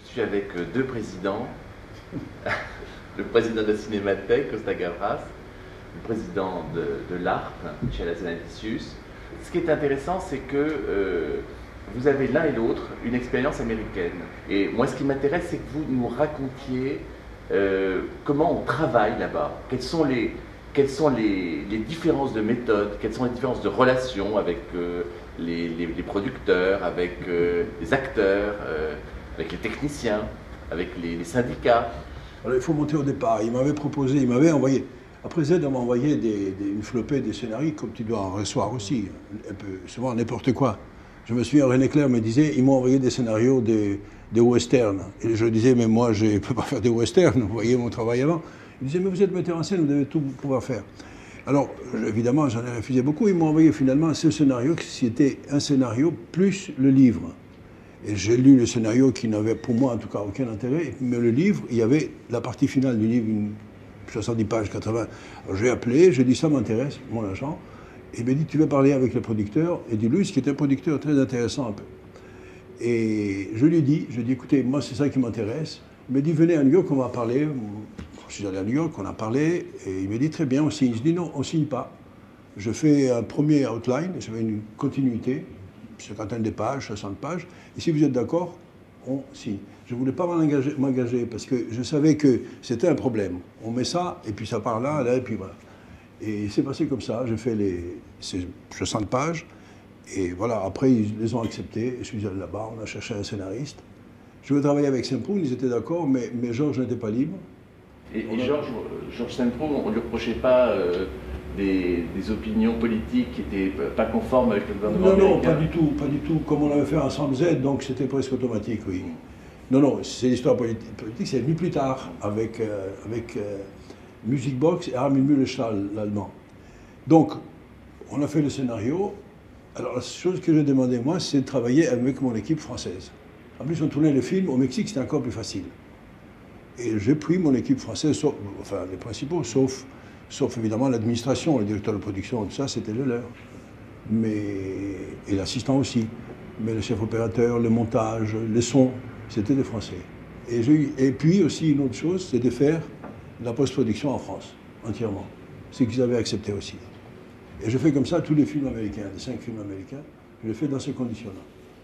suis avec deux présidents. Le président de la Cinémathèque, Costa Gavras, le président de l'ARP, Michel Hazanavicius. Ce qui est intéressant, c'est que vous avez l'un et l'autre une expérience américaine. Et moi, ce qui m'intéresse, c'est que vous nous racontiez comment on travaille là-bas, quelles sont les différences de méthode, quelles sont les différences de relations avec les producteurs, avec les acteurs, avec les techniciens, avec les syndicats. Alors, il faut monter au départ. Il m'avait proposé, il m'avait envoyé. Après Z, on m'a envoyé une flopée de scénarios, comme tu dois en recevoir aussi, un peu, souvent n'importe quoi. Je me souviens, René Clair me disait, ils m'ont envoyé des scénarios des westerns. Et je disais, mais moi, je ne peux pas faire des westerns, vous voyez mon travail avant. Il disait, mais vous êtes metteur en scène, vous devez tout pouvoir faire. Alors, évidemment, j'en ai refusé beaucoup. Ils m'ont envoyé finalement ce scénario, qui était un scénario plus le livre. Et j'ai lu le scénario qui n'avait, pour moi en tout cas, aucun intérêt. Mais le livre, il y avait la partie finale du livre, 70 pages, 80. Alors j'ai appelé, j'ai dit, ça m'intéresse, mon agent. Et il m'a dit, tu veux parler avec le producteur Eddie Lewis, qui est un producteur très intéressant un peu. Et je lui ai dit, écoutez, moi c'est ça qui m'intéresse. Il m'a dit, venez à New York, on va parler. Je suis allé à New York, on a parlé. Et il m'a dit, très bien, on signe. Je dis, non, on ne signe pas. Je fais un premier outline, j'avais une continuité. 50 de pages, 60 pages. Et si vous êtes d'accord, on signe. Je ne voulais pas m'engager parce que je savais que c'était un problème. On met ça, et puis ça part là, et puis voilà. Et c'est passé comme ça. J'ai fait ces 60 pages. Et voilà, après, ils les ont acceptés. Je suis allé là-bas, on a cherché un scénariste. Je voulais travailler avec Saint-Proulx, ils étaient d'accord, mais Georges n'était pas libre. Et Georges Saint-Proulx, on ne lui reprochait pas des opinions politiques qui n'étaient pas conformes avec le gouvernement américain? Non, pas du tout. Comme on avait fait ensemble Z, donc c'était presque automatique, oui. Non, c'est l'histoire politique, c'est venu plus tard avec Music Box et Armin Mühlestahl, l'allemand. Donc, on a fait le scénario. Alors, la chose que j'ai demandé, moi, c'est de travailler avec mon équipe française. En plus, on tournait le film au Mexique, c'était encore plus facile. Et j'ai pris mon équipe française, enfin, les principaux, sauf évidemment l'administration, le directeur de production, tout ça, c'était le leur. Et l'assistant aussi. Mais le chef opérateur, le montage, les sons, c'était des Français. Et puis aussi, une autre chose, c'est de faire la post-production en France, entièrement. C'est qu'ils avaient accepté aussi. Et je fais comme ça tous les films américains, les 5 films américains, je les fais dans ces conditions-là.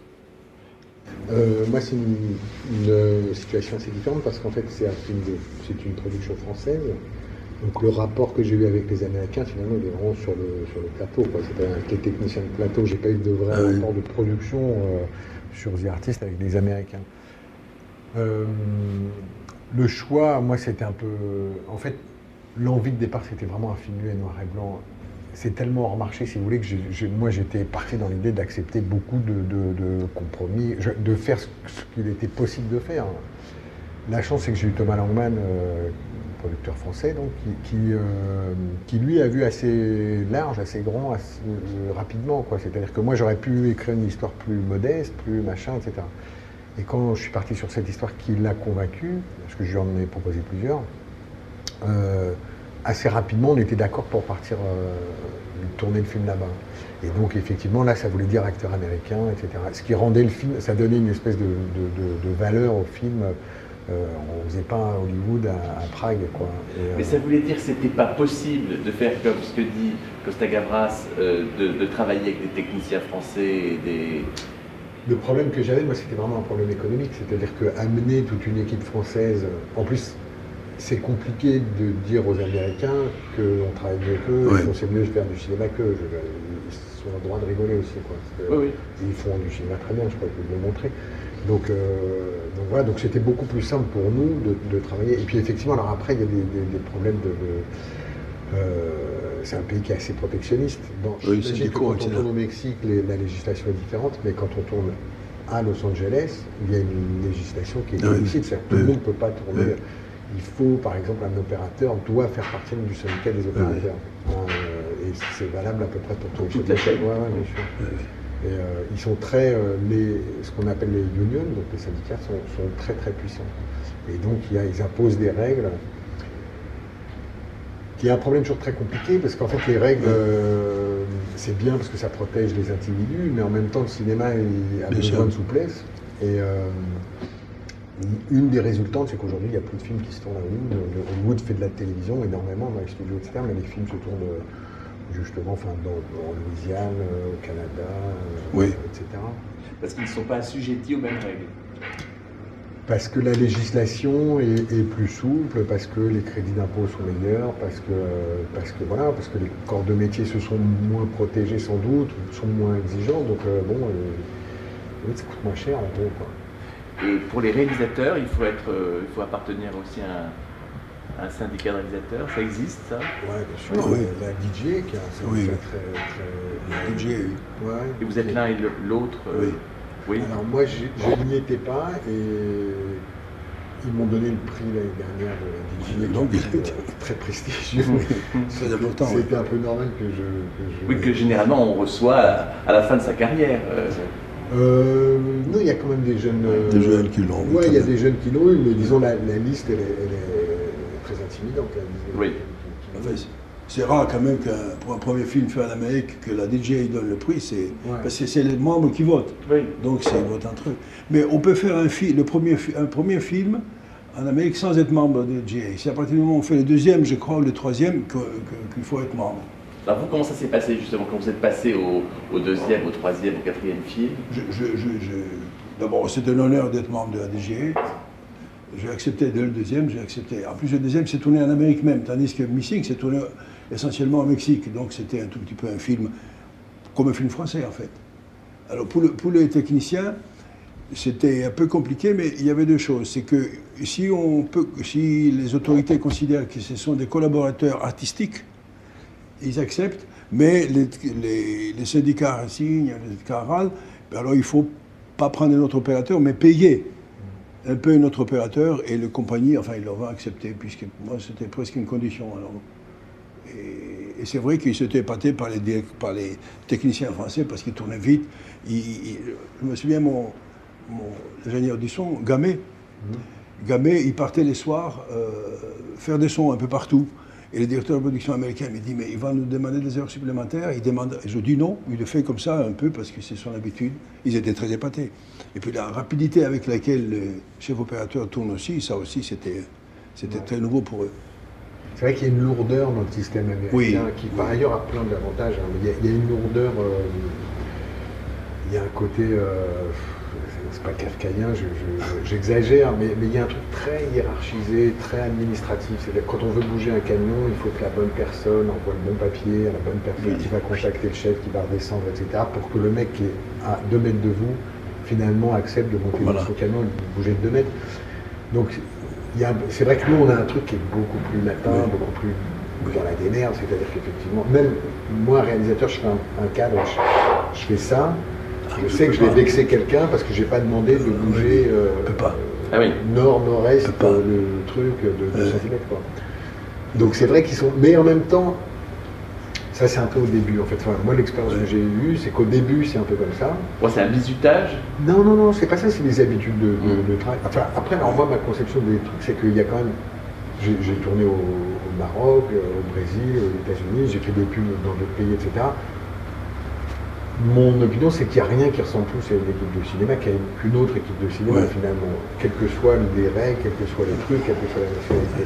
Moi, c'est une situation assez différente parce qu'en fait, c'est une production française. Donc le rapport que j'ai eu avec les Américains, finalement, il est vraiment sur le plateau. C'était avec les techniciens de plateau. J'ai pas eu de vrai rapport de production sur The Artist avec les Américains. Le choix, moi, c'était un peu... En fait, l'envie de départ, c'était vraiment un film muet noir et blanc. C'est tellement hors marché, si vous voulez, que moi, j'étais parti dans l'idée d'accepter beaucoup de compromis, de faire ce qu'il était possible de faire. La chance, c'est que j'ai eu Thomas Langman, producteur français, donc, qui lui a vu assez large, assez grand, assez, rapidement. C'est-à-dire que moi, j'aurais pu écrire une histoire plus modeste, plus machin, etc. Et quand je suis parti sur cette histoire qui l'a convaincu, parce que je lui en ai proposé plusieurs, assez rapidement, on était d'accord pour partir tourner le film là-bas. Et donc, effectivement, là, ça voulait dire acteur américain, etc. Ce qui rendait le film, ça donnait une espèce de valeur au film. On ne faisait pas à Hollywood, à Prague, quoi. Mais ça voulait dire que c'était pas possible de faire comme ce que dit Costa Gavras, de travailler avec des techniciens français et des... Le problème que j'avais, moi, c'était vraiment un problème économique. C'est-à-dire qu'amener toute une équipe française, en plus, c'est compliqué de dire aux Américains qu'on travaille mieux qu'eux, qu'on sait mieux faire du cinéma qu'eux. Ils sont en droit de rigoler aussi, quoi. Ils font du cinéma très bien, je crois qu'ils l'ont montré. Donc voilà, donc c'était beaucoup plus simple pour nous de travailler. Et puis effectivement, alors après, il y a des problèmes c'est un pays qui est assez protectionniste. Quand on tourne au Mexique, la législation est différente, mais quand on tourne à Los Angeles, il y a une législation qui est difficile. C'est-à-dire que tout le monde ne peut pas tourner. Il faut, par exemple, un opérateur doit faire partie du syndicat des opérateurs. Et c'est valable à peu près pour toute la chaîne. Ouais, bien sûr. Et ils sont très, ce qu'on appelle les unions, donc les syndicats sont très très puissants. Et donc ils imposent des règles, qui est un problème toujours très compliqué, parce qu'en fait les règles, c'est bien parce que ça protège les individus, mais en même temps le cinéma a besoin de souplesse. Et une des résultantes, c'est qu'aujourd'hui, il n'y a plus de films qui se tournent à Hollywood. Hollywood fait de la télévision énormément dans les studios, etc. Mais les films se tournent justement en Louisiane, au Canada, etc. Parce qu'ils ne sont pas assujettis aux mêmes règles. Parce que la législation est plus souple, parce que les crédits d'impôt sont meilleurs, parce que les corps de métier se sont moins protégés sans doute, sont moins exigeants, donc ça coûte moins cher en gros, quoi. Et pour les réalisateurs, il faut appartenir aussi à un syndicat de réalisateurs. Ça existe, ça? Ouais, bien sûr. Oui. La DJ qui a un syndicat très... DJ, oui. Ouais. Et vous êtes l'un et l'autre? Oui. Oui. Alors moi, je n'y étais pas et ils m'ont donné le prix l'année dernière de la DJ, Donc, qui était très prestigieux. C'est important. C'était un peu normal que je... Oui, que généralement on reçoit à la fin de sa carrière. Non, il y a quand même des jeunes... Des jeunes qui l'ont. Oui, il y a des jeunes qui l'ont eu, mais disons la liste, elle est très intimidante. Oui. C'est rare quand même pour un premier film fait en Amérique que la DJ donne le prix, parce que c'est les membres qui votent. Oui. Donc c'est vote entre eux. Mais on peut faire un premier film en Amérique sans être membre de DJ. C'est à partir du moment où on fait le deuxième, je crois, ou le troisième, qu'il faut être membre. Alors vous, comment ça s'est passé justement quand vous êtes passé au deuxième, au troisième, au quatrième film? D'abord, c'est un honneur d'être membre de la DGA. J'ai accepté dès le deuxième, j'ai accepté. En plus, le deuxième s'est tourné en Amérique même, tandis que Missing s'est tourné essentiellement au Mexique. Donc c'était un tout petit peu un film, comme un film français en fait. Alors pour les techniciens, c'était un peu compliqué, mais il y avait deux choses. C'est que si les autorités considèrent que ce sont des collaborateurs artistiques, ils acceptent, mais les syndicats signent, les syndicats râlent, alors il ne faut pas prendre un autre opérateur, mais payer un peu un autre opérateur, et le compagnie, enfin, il l'ont accepté, puisque moi, c'était presque une condition. Alors. Et c'est vrai qu'ils s'étaient épatés par les techniciens français, parce qu'ils tournaient vite. Je me souviens, mon ingénieur du son, Gamet, il partait les soirs faire des sons un peu partout. Et le directeur de production américain me dit, mais il va nous demander des heures supplémentaires. Il demande, je dis non, il le fait comme ça un peu parce que c'est son habitude. Ils étaient très épatés. Et puis la rapidité avec laquelle le chef opérateur tourne aussi, ça aussi c'était très nouveau pour eux. C'est vrai qu'il y a une lourdeur dans le système américain qui par ailleurs a plein d'avantages. Hein. Il y a une lourdeur, il y a un côté, c'est pas kafkaïen, j'exagère, mais il y a un truc très hiérarchisé, très administratif. C'est-à-dire quand on veut bouger un camion, il faut que la bonne personne envoie le bon papier à la bonne personne qui va contacter le chef, qui va redescendre, etc. pour que le mec qui est à 2 mètres de vous, finalement, accepte de monter dans son camion et de bouger de 2 mètres. Donc, c'est vrai que nous, on a un truc qui est beaucoup plus latin, beaucoup plus dans la démerde, c'est-à-dire qu'effectivement, même moi, réalisateur, je fais un cadre, je fais ça. Je sais que je vais vexer quelqu'un parce que je n'ai pas demandé de bouger nord-nord-est le truc de 2 cm. Donc c'est vrai qu'ils sont... Mais en même temps, ça c'est un peu au début en fait. Enfin, moi l'expérience que j'ai eue, c'est qu'au début c'est un peu comme ça. Ouais, c'est un bizutage? Non, c'est pas ça, c'est des habitudes de travail. Enfin, après, alors moi ma conception des trucs, c'est qu'il y a quand même... J'ai tourné au Maroc, au Brésil, aux États-Unis, j'ai fait des pubs dans d'autres pays, etc. Mon opinion, c'est qu'il n'y a rien qui ressemble plus à une équipe de cinéma qu'une autre équipe de cinéma, finalement. Quelles que soient les règles, quels que soient les trucs, quelle que soit la nationalité.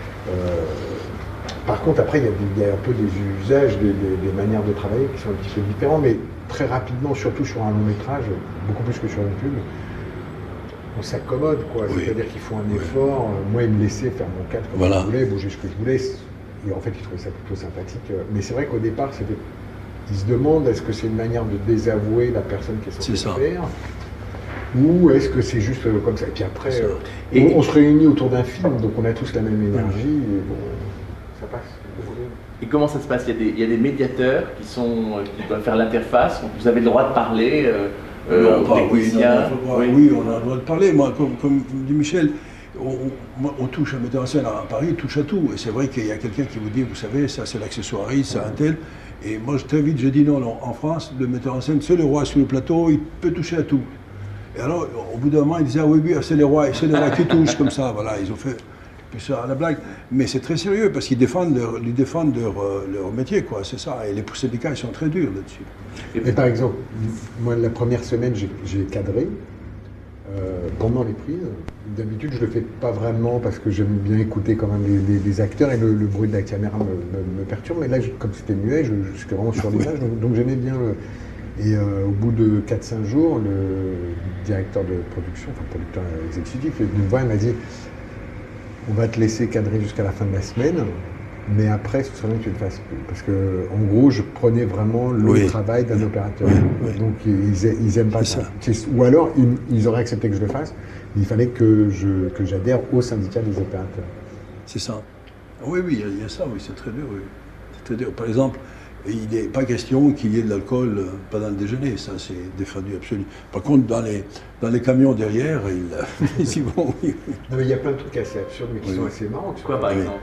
Par contre, après, il y a un peu des usages, des manières de travailler qui sont un petit peu différents, mais très rapidement, surtout sur un long métrage, beaucoup plus que sur une pub, on s'accommode, quoi. C'est-à-dire qu'il faut un effort. Moi, il me laissait faire mon cadre comme je voulais, bouger ce que je voulais. Et en fait, il trouvait ça plutôt sympathique. Mais c'est vrai qu'au départ, ils se demandent est-ce que c'est une manière de désavouer la personne qui est censée le faire, ou est-ce que c'est juste comme ça. Et puis après, on se réunit autour d'un film, donc on a tous la même énergie, et bon, ça passe. Et comment ça se passe? Il y a des médiateurs qui doivent faire l'interface, vous avez le droit de parler aux techniciens? Oui, on a le droit de parler. Moi, comme dit Michel, on touche un metteur en scène à Paris, il touche à tout. Et c'est vrai qu'il y a quelqu'un qui vous dit, vous savez, ça c'est l'accessoiriste, ça un tel. Et moi, très vite, je dis non. En France, le metteur en scène, c'est le roi sur le plateau, il peut toucher à tout. Et alors, au bout d'un moment, ils disaient, ah oui, c'est les rois qui touchent, comme ça. Voilà, ils ont fait ça à la blague. Mais c'est très sérieux, parce qu'ils défendent leur métier, quoi, c'est ça. Et les syndicats, ils sont très durs là-dessus. Et par exemple, moi, la première semaine, j'ai cadré. pendant les prises. D'habitude, je le fais pas vraiment parce que j'aime bien écouter quand même les acteurs et le bruit de la caméra me perturbe. Mais là, comme c'était muet, j'étais vraiment sur l'image, donc j'aimais bien. Et au bout de 4-5 jours, le directeur de production, enfin producteur exécutif, est venu me voir et m'a dit on va te laisser cadrer jusqu'à la fin de la semaine, mais après, ce serait bien que tu le fasses plus. Parce que, en gros, je prenais vraiment le travail d'un opérateur. Donc, ils aiment pas ça. Ou alors, ils auraient accepté que je le fasse, mais il fallait que j'adhère au syndicat des opérateurs. C'est ça. Oui, il y a ça, oui, c'est très dur. Oui. C'est très dur. Par exemple, il n'est pas question qu'il y ait de l'alcool pendant le déjeuner, ça c'est défendu absolument. Par contre, dans les camions derrière, ils y vont. Oui. Non, mais il y a plein de trucs assez absurdes, mais qui sont assez marrants. Quoi, par exemple?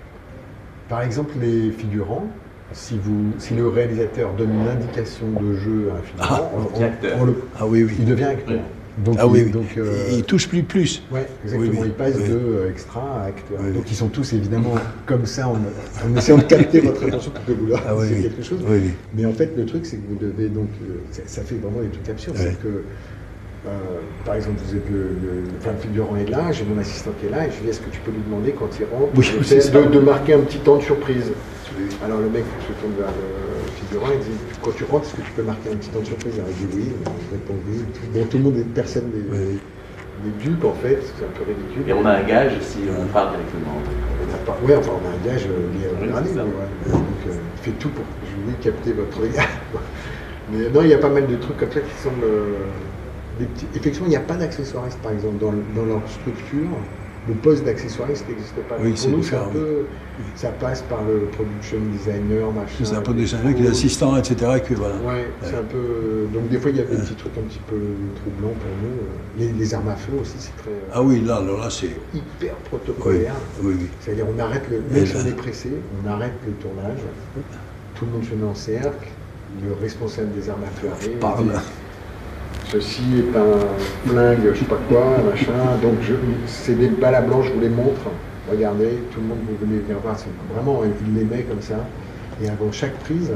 Par exemple, les figurants, si le réalisateur donne une indication de jeu à un figurant, il devient acteur. Donc, il touche plus. Oui, exactement. Il passe de extra à acteur. Donc ils sont tous évidemment comme ça en essayant de capter votre attention pour que vous leur disiez quelque chose. Mais en fait, le truc, c'est que vous devez donc. Ça fait vraiment des trucs absurdes. C'est que, par exemple, vous êtes le figurant est là, j'ai mon assistant qui est là, et je lui dis est-ce que tu peux lui demander quand il rentre de marquer un petit temps de surprise. Alors le mec se tourne vers le figurant et dit quand tu rentres, est-ce que tu peux marquer un petit temps de surprise? Alors il dit oui, je réponds oui. Bon, tout le monde, personne n'est dupe en fait, c'est un peu ridicule. Et on a un gage si on parle directement. Oui, enfin on a un gage lié au grading. Donc il fait tout pour que je lui capter votre regard. Mais non, il y a pas mal de trucs comme ça qui semblent des petits. Effectivement, il n'y a pas d'accessoiriste par exemple dans leur structure. Le poste d'accessoiriste n'existe pas. Oui, pour nous, c'est un peu, ça passe par le production designer, machin. C'est un peu designer, qui est assistant, etc. Voilà. Ouais, c'est un peu. Donc des fois, il y a des petits trucs un petit peu troublants pour nous. Les armes à feu aussi, c'est très. Ah oui, là c'est hyper protocolaire. Oui. C'est-à-dire, on arrête même si on est pressé, on arrête le tournage. Tout le monde se met en cercle. Le responsable des armes à feu arrive. Parle. Ceci est un flingue, je sais pas quoi, machin. Donc c'est des balles à blanc, je vous les montre. Regardez, tout le monde, vous venez venir voir. Vraiment, il les met comme ça. Et avant chaque prise,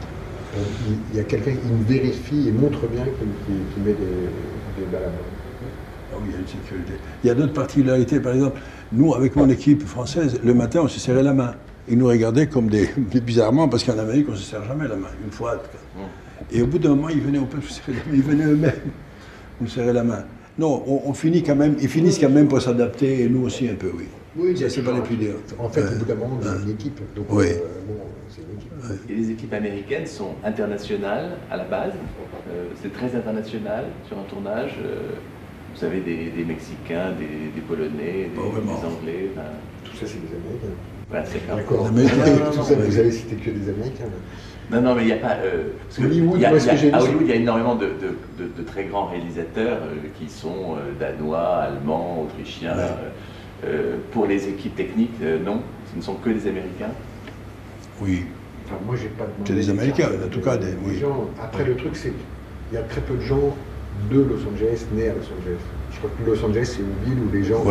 il y a quelqu'un qui vérifie et montre bien qu'il met des balles à blanc. Ah oui, il y a une sécurité. Il y a d'autres particularités. Par exemple, nous, avec mon équipe française, le matin, on se serrait la main. Ils nous regardaient comme bizarrement, parce qu'en Amérique, on ne se serre jamais la main, une fois. Et au bout d'un moment, ils venaient, on peut se serrer la main, ils venaient eux-mêmes nous serrer la main. Non, on finit quand même, ils finissent quand même pour s'adapter, et nous aussi un peu, oui. Oui, ça, c'est pas les plus durs. En fait, au bout d'un moment, on est une équipe. Donc, oui. C'est une équipe. Et les équipes américaines sont internationales à la base. C'est très international sur un tournage. Vous avez des Mexicains, des Polonais, des Anglais. Tout ça, c'est des Américains. Voilà, c'est clair. D'accord. Tout ça, vous avez cité que des Américains. Non, mais il n'y a pas. Hollywood, à Hollywood, il y a énormément de très grands réalisateurs qui sont danois, allemands, autrichiens. Pour les équipes techniques, non, ce ne sont que des Américains. Oui. Enfin, moi, j'ai pas demandé. C'est des Américains, en tout cas. Des gens. Après, le truc, c'est qu'il y a très peu de gens de Los Angeles nés à Los Angeles. Je crois que Los Angeles, c'est une ville où les gens.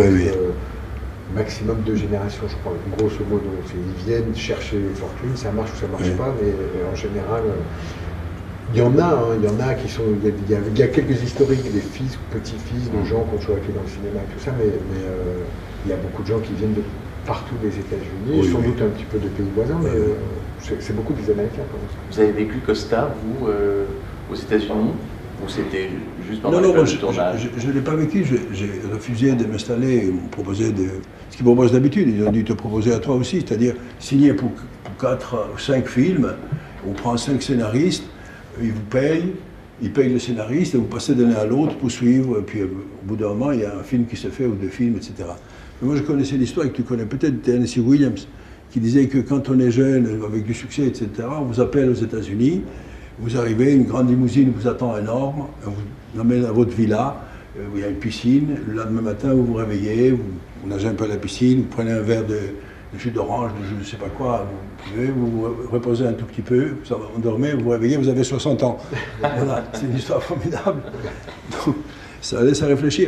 Maximum 2 générations, je crois, grosso modo. Ils viennent chercher fortune, ça marche ou ça marche pas, mais en général, il y en a qui sont. Il y a quelques historiques, des fils ou petits-fils de gens qui ont toujours été dans le cinéma et tout ça, mais il y a beaucoup de gens qui viennent de partout des États-Unis, sans doute un petit peu de pays voisins, mais c'est beaucoup des Américains quand même. Vous avez vécu Costa, vous, aux États-Unis? Ou c'était juste pendant le tournage? Je ne l'ai pas vécu, j'ai refusé de m'installer, ils m'ont proposé ce qu'ils proposent d'habitude, ils ont dû te proposer à toi aussi, c'est-à-dire signer pour 4 ou 5 films, on prend 5 scénaristes, ils vous payent, ils payent le scénariste et vous passez de l'un à l'autre pour suivre, et puis au bout d'un moment, il y a un film qui se fait ou 2 films, etc. Mais moi je connaissais l'histoire que tu connais peut-être, Tennessee Williams, qui disait que quand on est jeune, avec du succès, etc., on vous appelle aux États-Unis. Vous arrivez, une grande limousine vous attend énorme, on vous emmène à votre villa, où il y a une piscine. Le lendemain matin, vous vous réveillez, vous nagez un peu à la piscine, vous prenez un verre de jus d'orange, de je ne sais pas quoi, vous pouvez vous reposer un tout petit peu, vous endormez, vous vous réveillez, vous avez 60 ans. Voilà, c'est une histoire formidable. Donc, ça laisse à réfléchir.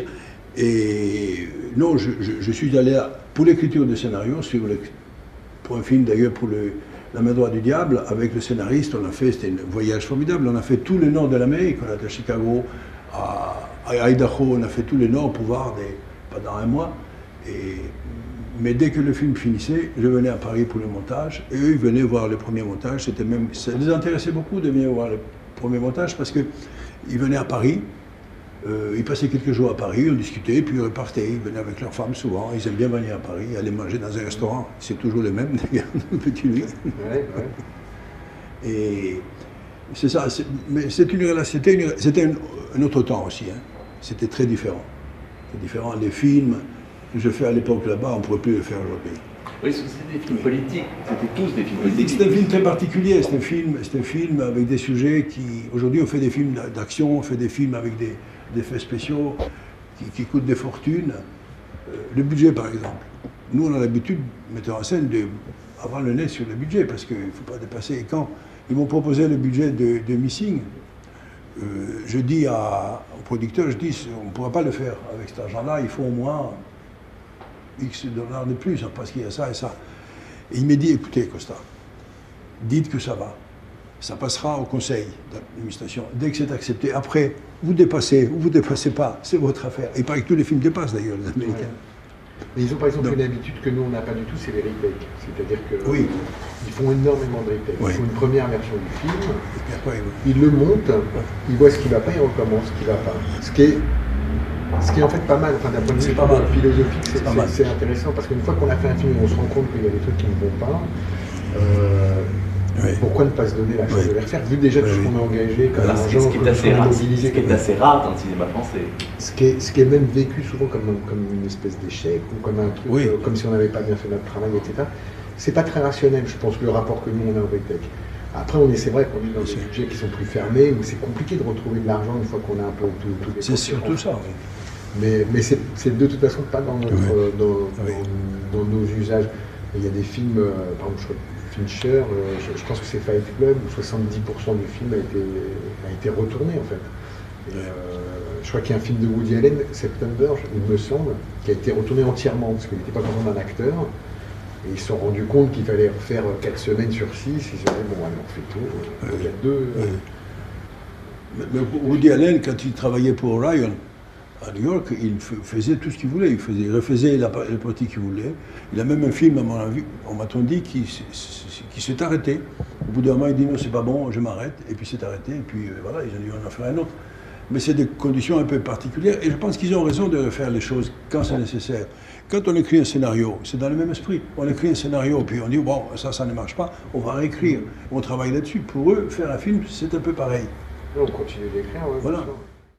Et non, je suis allé pour l'écriture de scénario, pour un film d'ailleurs, pour La main droite du diable, avec le scénariste, c'était un voyage formidable. On a fait tout le nord de l'Amérique. On a été à Chicago, À Idaho, on a fait tout le nord pour voir pendant un mois. Mais dès que le film finissait, je venais à Paris pour le montage. Et eux, ils venaient voir le premier montage. Ça les intéressait beaucoup de venir voir le premier montage parce qu'ils venaient à Paris. Ils passaient quelques jours à Paris, on discutait, puis ils repartaient. Ils venaient avec leurs femmes souvent. Ils aiment bien venir à Paris, aller manger dans un restaurant. C'est toujours le même, d'ailleurs, Petit Louis. Ouais. Et c'est ça. Mais c'était un autre temps aussi. Hein. C'était très différent. C'est différent. Les films que je fais à l'époque là-bas, on ne pourrait plus les faire aujourd'hui. Oui, c'était des films politiques. C'était tous des films politiques. C'était un film très particulier. C'était un film avec des sujets qui... Aujourd'hui, on fait des films d'action, on fait des films avec des effets spéciaux qui coûtent des fortunes. Le budget, par exemple. Nous, on a l'habitude, metteurs en scène, d'avoir le nez sur le budget, parce qu'il ne faut pas dépasser. Et quand ils m'ont proposé le budget de Missing, je dis au producteur, on ne pourra pas le faire avec cet argent-là, il faut au moins X dollars de plus, parce qu'il y a ça et ça. Et il m'a dit, écoutez, Costa, dites que ça va. Ça passera au conseil d'administration. Dès que c'est accepté, après, vous dépassez ou vous ne dépassez pas, c'est votre affaire. Et pas que tous les films dépassent d'ailleurs, les Américains. Ouais. Mais ils ont par exemple une habitude que nous on n'a pas du tout, c'est les retakes. C'est-à-dire qu'ils font énormément de retakes. Oui. Ils font une première version du film, Et puis après, ils le montent, ils voient ce qui ne va pas, ils recommencent ce qui ne va pas. Ce qui est en fait pas mal, enfin, d'un point de vue philosophique, c'est intéressant parce qu'une fois qu'on a fait un film, on se rend compte qu'il y a des trucs qui ne vont pas. Pourquoi ne pas se donner la chance de les refaire, vu déjà tout ce qu'on a engagé comme argent, ce qui est assez rare dans le cinéma français. Ce qui est même vécu souvent comme une espèce d'échec ou comme un truc, comme si on n'avait pas bien fait notre travail, etc. C'est pas très rationnel, je pense, le rapport que nous on a au retech. Après, c'est vrai qu'on est dans des budgets qui sont plus fermés, où c'est compliqué de retrouver de l'argent une fois qu'on a un peu tout les. C'est surtout ça. Mais c'est de toute façon pas dans dans nos usages. Il y a des films, par exemple, Fincher, je pense que c'est Fight Club, où 70% du film a été retourné en fait. Et, je crois qu'il y a un film de Woody Allen, September, il me semble, qui a été retourné entièrement, parce qu'il n'était pas vraiment un acteur. Et ils se sont rendus compte qu'il fallait refaire 4 semaines sur 6. Ils se sont dit, bon, allez, on fait tout. Il y a deux. Mais Woody Allen, quand il travaillait pour Ryan, à New York, il faisait tout ce qu'il voulait. Il refaisait la partie qu'il voulait. Il a même un film, à mon avis, on m'a-t-on dit, qui s'est arrêté. Au bout d'un moment, il dit non, c'est pas bon, je m'arrête. Et puis c'est arrêté. Et puis voilà, ils ont dit on en fera un autre. Mais c'est des conditions un peu particulières. Et je pense qu'ils ont raison de refaire les choses quand c'est nécessaire. Quand on écrit un scénario, c'est dans le même esprit. On écrit un scénario, puis on dit bon, ça ne marche pas, on va réécrire. On travaille là-dessus. Pour eux, faire un film, c'est un peu pareil. On continue d'écrire, oui. Voilà.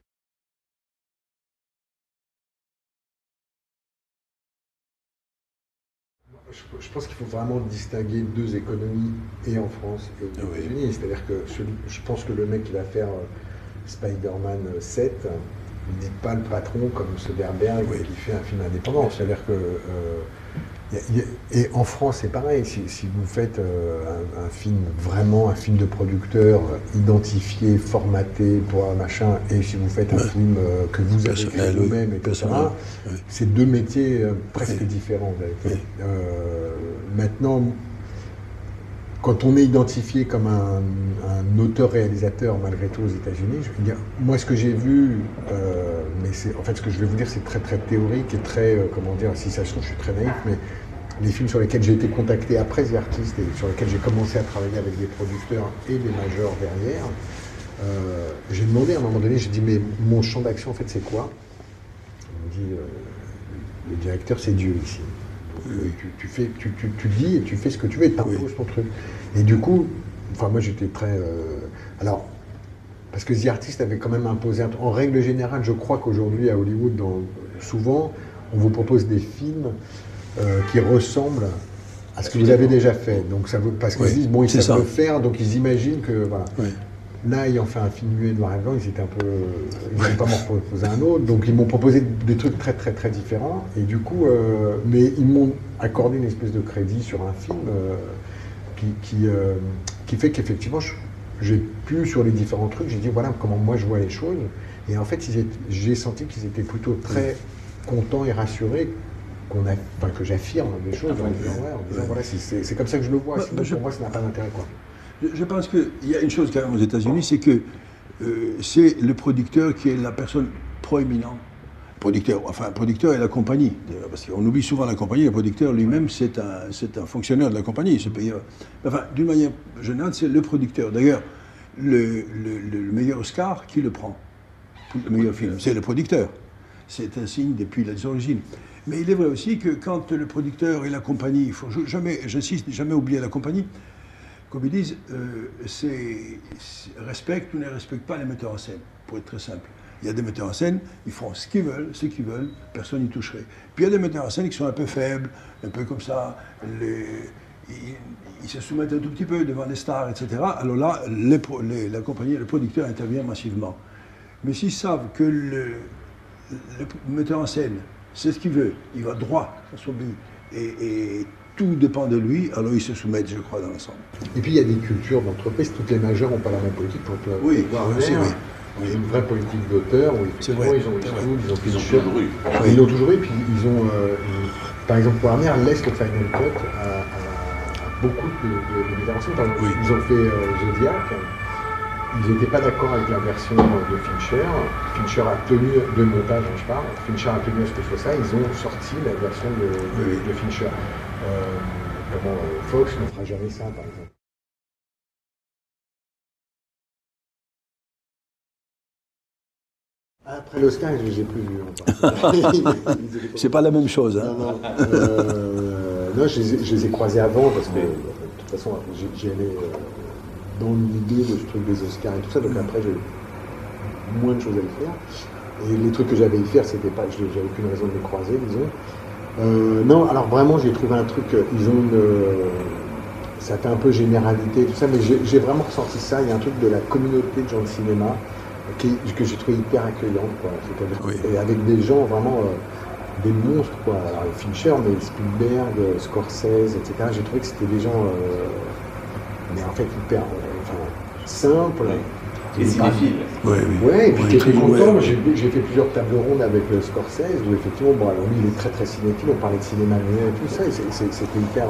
Je pense qu'il faut vraiment distinguer deux économies, et en France et aux États-Unis. C'est-à-dire que je pense que le mec qui va faire Spider-Man 7 n'est pas le patron comme Soderbergh qui fait un film indépendant. C'est-à-dire que et en France c'est pareil. Si vous faites un film vraiment un film de producteur identifié, formaté pour un machin, et si vous faites un film que vous avez fait vous-même, etc. C'est deux métiers presque différents. Maintenant, quand on est identifié comme un auteur-réalisateur, malgré tout, aux États-Unis, moi, ce que j'ai vu, mais en fait, ce que je vais vous dire, c'est très, très théorique et très, comment dire, si ça se trouve, je suis très naïf, mais les films sur lesquels j'ai été contacté après The Artist et sur lesquels j'ai commencé à travailler avec des producteurs et des majors derrière, j'ai demandé à un moment donné, j'ai dit, mais mon champ d'action, en fait, c'est quoi? Il me dit, le directeur, c'est Dieu ici. Tu dis et tu fais ce que tu veux et tu imposes ton truc. Et du coup, enfin moi j'étais très... alors, parce que The Artist avait quand même imposé en règle générale, je crois qu'aujourd'hui à Hollywood, souvent, on vous propose des films qui ressemblent à ce que vous avez déjà fait. Donc ça veut, parce qu'ils se disent, bon, ils savent le faire, donc ils imaginent que... Voilà. Là, ayant fait un film muet noir et blanc, ils n'avaient pas m'en proposer un autre, donc ils m'ont proposé des trucs très très très différents, et du coup, mais ils m'ont accordé une espèce de crédit sur un film qui fait qu'effectivement, j'ai pu sur les différents trucs, j'ai dit voilà comment moi je vois les choses, et en fait, j'ai senti qu'ils étaient plutôt très contents et rassurés que j'affirme des choses en disant voilà, c'est comme ça que je le vois, sinon pour moi ça n'a pas d'intérêt quoi. Je pense qu'il y a une chose quand même aux États-Unis, c'est que c'est le producteur qui est la personne proéminent. Producteur et la compagnie. Parce qu'on oublie souvent la compagnie, le producteur lui-même, c'est un fonctionnaire de la compagnie, ce payeur. Enfin, d'une manière générale, c'est le producteur. D'ailleurs, le meilleur Oscar, qui le prend? Le meilleur film, c'est le producteur. C'est un signe depuis les origines. Mais il est vrai aussi que quand le producteur et la compagnie, il faut jamais, j'insiste, jamais oublier la compagnie, comme ils disent, respectent ou ne respectent pas les metteurs en scène, pour être très simple. Il y a des metteurs en scène, ils font ce qu'ils veulent, personne n'y toucherait. Puis il y a des metteurs en scène qui sont un peu faibles, un peu comme ça, ils se soumettent un tout petit peu devant les stars, etc. Alors là, la compagnie, le producteur intervient massivement. Mais s'ils savent que le metteur en scène, c'est ce qu'il veut, il va droit à son but, et tout dépend de lui, alors ils se soumettent, je crois, dans l'ensemble. Et puis il y a des cultures d'entreprise, toutes les majeures n'ont pas la même politique. Oui, aussi, oui. Il y a une vraie politique d'auteur où effectivement vrai, ils ont toujours eu. Oui, ils l'ont toujours eu, et puis ils ont, par exemple, Warner laisse le Final Cut à beaucoup de metteurs en scène. Oui. Ils ont fait Zodiac, ils n'étaient pas d'accord avec la version de Fincher. Fincher a tenu, de montage, je parle, Fincher a tenu à ce que je fasse ça, ils ont sorti la version de Fincher. Fox ne fera jamais ça, par exemple. Après l'Oscar, je n'ai plus vu. C'est pas la même chose. Hein. Non, je les ai croisés avant, parce que de toute façon, j'y allais dans l'idée de ce truc des Oscars et tout ça, donc après, j'ai moins de choses à y faire. Et les trucs que j'avais à y faire, c'était pas, j'avais aucune raison de les croiser, disons. Non, alors vraiment, j'ai trouvé un truc, ça fait un peu généralité, tout ça, mais j'ai vraiment ressenti ça. Il y a un truc de la communauté de gens de cinéma que j'ai trouvé hyper accueillante, quoi. Et avec des gens vraiment des monstres, quoi. Alors, Fincher, mais Spielberg, Scorsese, etc. J'ai trouvé que c'était des gens, mais en fait hyper, simples. Et cinéphiles. Ouais, et puis qui étaient contents. J'ai fait plusieurs tables rondes avec Scorsese, où effectivement, bon, alors lui, il est très très cinéphile. On parlait de cinéma et tout ça, et c'était hyper,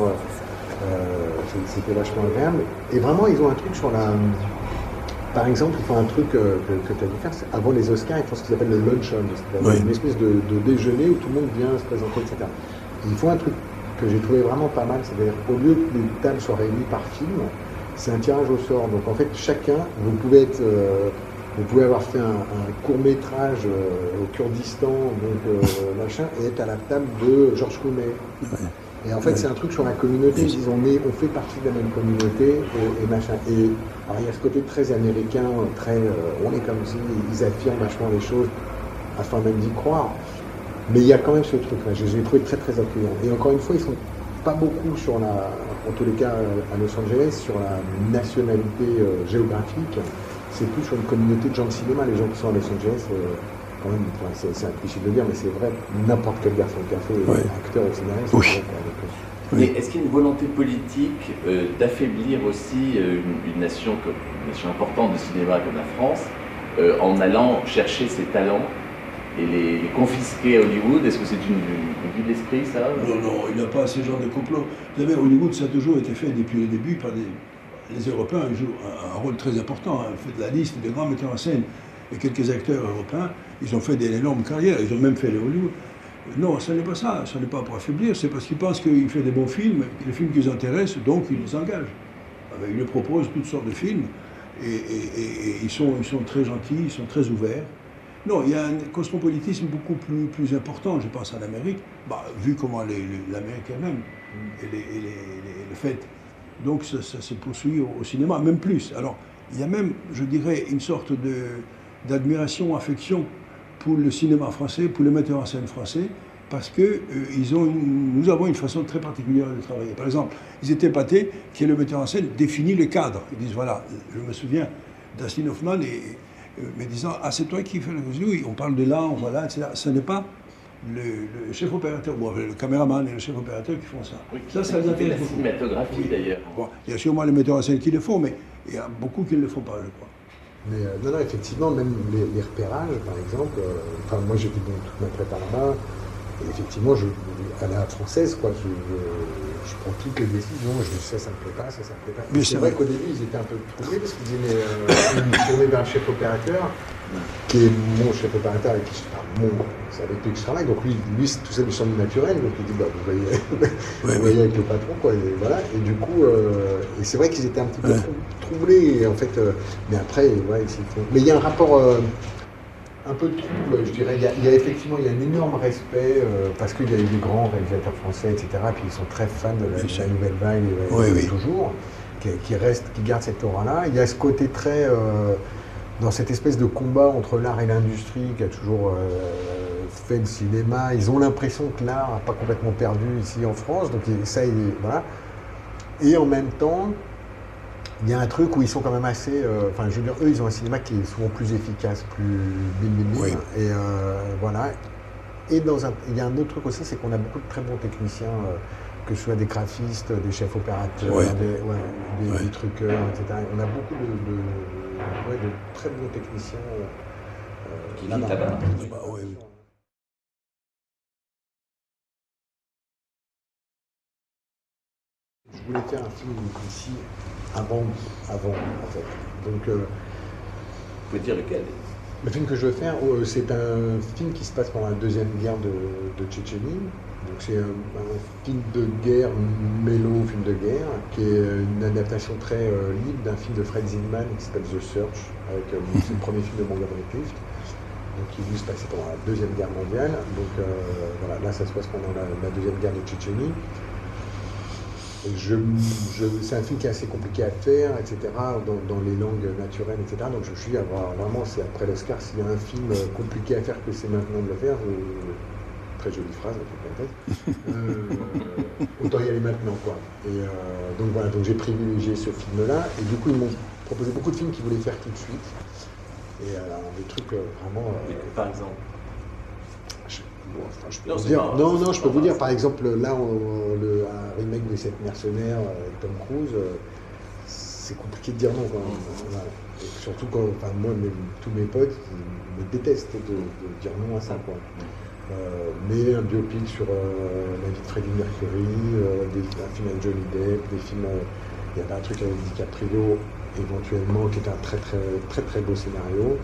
c'était vachement agréable. Et vraiment, ils ont un truc sur la. Par exemple, ils font un truc que tu as dû faire, avant les Oscars, ils font ce qu'ils appellent le luncheon, c'est-à-dire une espèce de déjeuner où tout le monde vient se présenter, etc. Et ils font un truc que j'ai trouvé vraiment pas mal, c'est-à-dire qu'au lieu que les tables soient réunies par film, c'est un tirage au sort. Donc en fait, chacun, vous pouvez avoir fait un court-métrage au Kurdistan, donc machin, et être à la table de Georges Clooney. Et en fait, c'est un truc sur la communauté. Ils disent, on fait partie de la même communauté et machin. Et alors, il y a ce côté très américain, très, on est comme si ils affirment vachement les choses afin même d'y croire. Mais il y a quand même ce truc-là. Je les ai trouvés très très accueillants. Et encore une fois, ils sont pas beaucoup sur en tous les cas à Los Angeles, sur la nationalité géographique. C'est plus sur une communauté de gens de cinéma. Les gens qui sont à Los Angeles. Quand même, c'est un cliché de le dire, mais c'est vrai, n'importe quel garçon de café, acteur ou scénariste. Oui. Mais est-ce qu'il y a une volonté politique d'affaiblir aussi une nation importante de cinéma comme la France, en allant chercher ses talents et les confisquer à Hollywood? Est-ce que c'est une vue de l'esprit, ça? Non, il n'y a pas ce genre de complot. Vous savez, Hollywood, ça a toujours été fait depuis le début par les Européens. Ils jouent un rôle très important. Hein. Fait de la liste des grands metteurs en scène et quelques acteurs européens. Ils ont fait des énormes carrières, ils ont même fait les Hollywood. Non, ce n'est pas ça, ce n'est pas pour affaiblir, c'est parce qu'ils pensent qu'il fait des bons films, les films qui les intéressent, donc ils les engagent. Ils lui proposent toutes sortes de films, et ils sont très gentils, ils sont très ouverts. Non, il y a un cosmopolitisme beaucoup plus important, je pense, en Amérique, vu comment l'Amérique elle-même le fait. Donc ça se poursuit au cinéma, même plus. Alors, il y a même, je dirais, une sorte d'admiration, affection pour le cinéma français, pour les metteurs en scène français, parce que nous avons une façon très particulière de travailler. Par exemple, ils étaient épatés que le metteur en scène définit le cadre. Ils disent, voilà, je me souviens d'Astin Hoffman me disant, c'est toi qui fais le oui, on parle de là, on voit là, etc. Ce n'est pas le chef opérateur, le caméraman et le chef opérateur qui font ça. Oui, ça les intéresse beaucoup. La cinématographie, d'ailleurs. Bon, il y a sûrement les metteurs en scène qui le font, mais il y a beaucoup qui ne le font pas, je crois. Mais non, effectivement, même les repérages, par exemple, moi j'étais toute ma prépa là-bas, Et effectivement, à la française, quoi, je prends toutes les décisions, je dis ça me plaît pas, ça me plaît pas. Mais c'est vrai qu'au début, ils étaient un peu troublés parce qu'ils disaient, mais ils me tournaient vers un chef opérateur, qui est mon chef opérateur avec qui je parle, c'est avec lui que je travaille, donc lui tout ça lui semble naturel, donc il dit, bah, vous voyez avec le patron, quoi, et voilà, et du coup, et c'est vrai qu'ils étaient un petit peu troublés, en fait, mais après, ouais, mais il y a un rapport un peu de trouble, je dirais. Il y a effectivement un énorme respect parce qu'il y a eu des grands réalisateurs français, etc. Puis ils sont très fans de la nouvelle vague, toujours, qui gardent cette aura-là. Il y a ce côté très dans cette espèce de combat entre l'art et l'industrie qui a toujours fait le cinéma. Ils ont l'impression que l'art n'a pas complètement perdu ici en France. Donc ça, voilà. Et en même temps, il y a un truc où ils sont quand même assez... Enfin, je veux dire, eux, ils ont un cinéma qui est souvent plus efficace, plus bim. Et voilà. Et il y a un autre truc aussi, c'est qu'on a beaucoup de très bons techniciens, que ce soit des graphistes, des chefs opérateurs, des truqueurs, etc. On a beaucoup de très bons techniciens. Qui vivent là-bas. Je voulais faire un film ici avant en fait. Donc, vous pouvez dire lequel? Le film que je veux faire, c'est un film qui se passe pendant la deuxième guerre de Tchétchénie. Donc c'est un film de guerre, film de guerre, qui est une adaptation très libre d'un film de Fred Zinman qui s'appelle The Search, c'est le premier film de Montgomery Clift, donc qui lui se passait pendant la deuxième guerre mondiale. Donc voilà, là ça se passe pendant la deuxième guerre de Tchétchénie. C'est un film qui est assez compliqué à faire, etc., dans les langues naturelles, etc. Donc je suis vraiment, c'est après l'Oscar, s'il y a un film compliqué à faire que c'est maintenant de le faire, très jolie phrase, autant y aller maintenant, quoi. Et donc voilà, donc j'ai privilégié ce film-là, et du coup ils m'ont proposé beaucoup de films qu'ils voulaient faire tout de suite. Et des trucs vraiment... par exemple je peux vous dire, par exemple, là, un remake des 7 mercenaires avec Tom Cruise, c'est compliqué de dire non, quand même. Voilà. Et surtout quand, moi, tous mes potes me détestent de dire non à ça, quoi. Mais un biopic sur la vie de Freddie Mercury, un film avec Johnny Depp, des films, il y avait un truc avec DiCaprio, éventuellement, qui était un très beau scénario,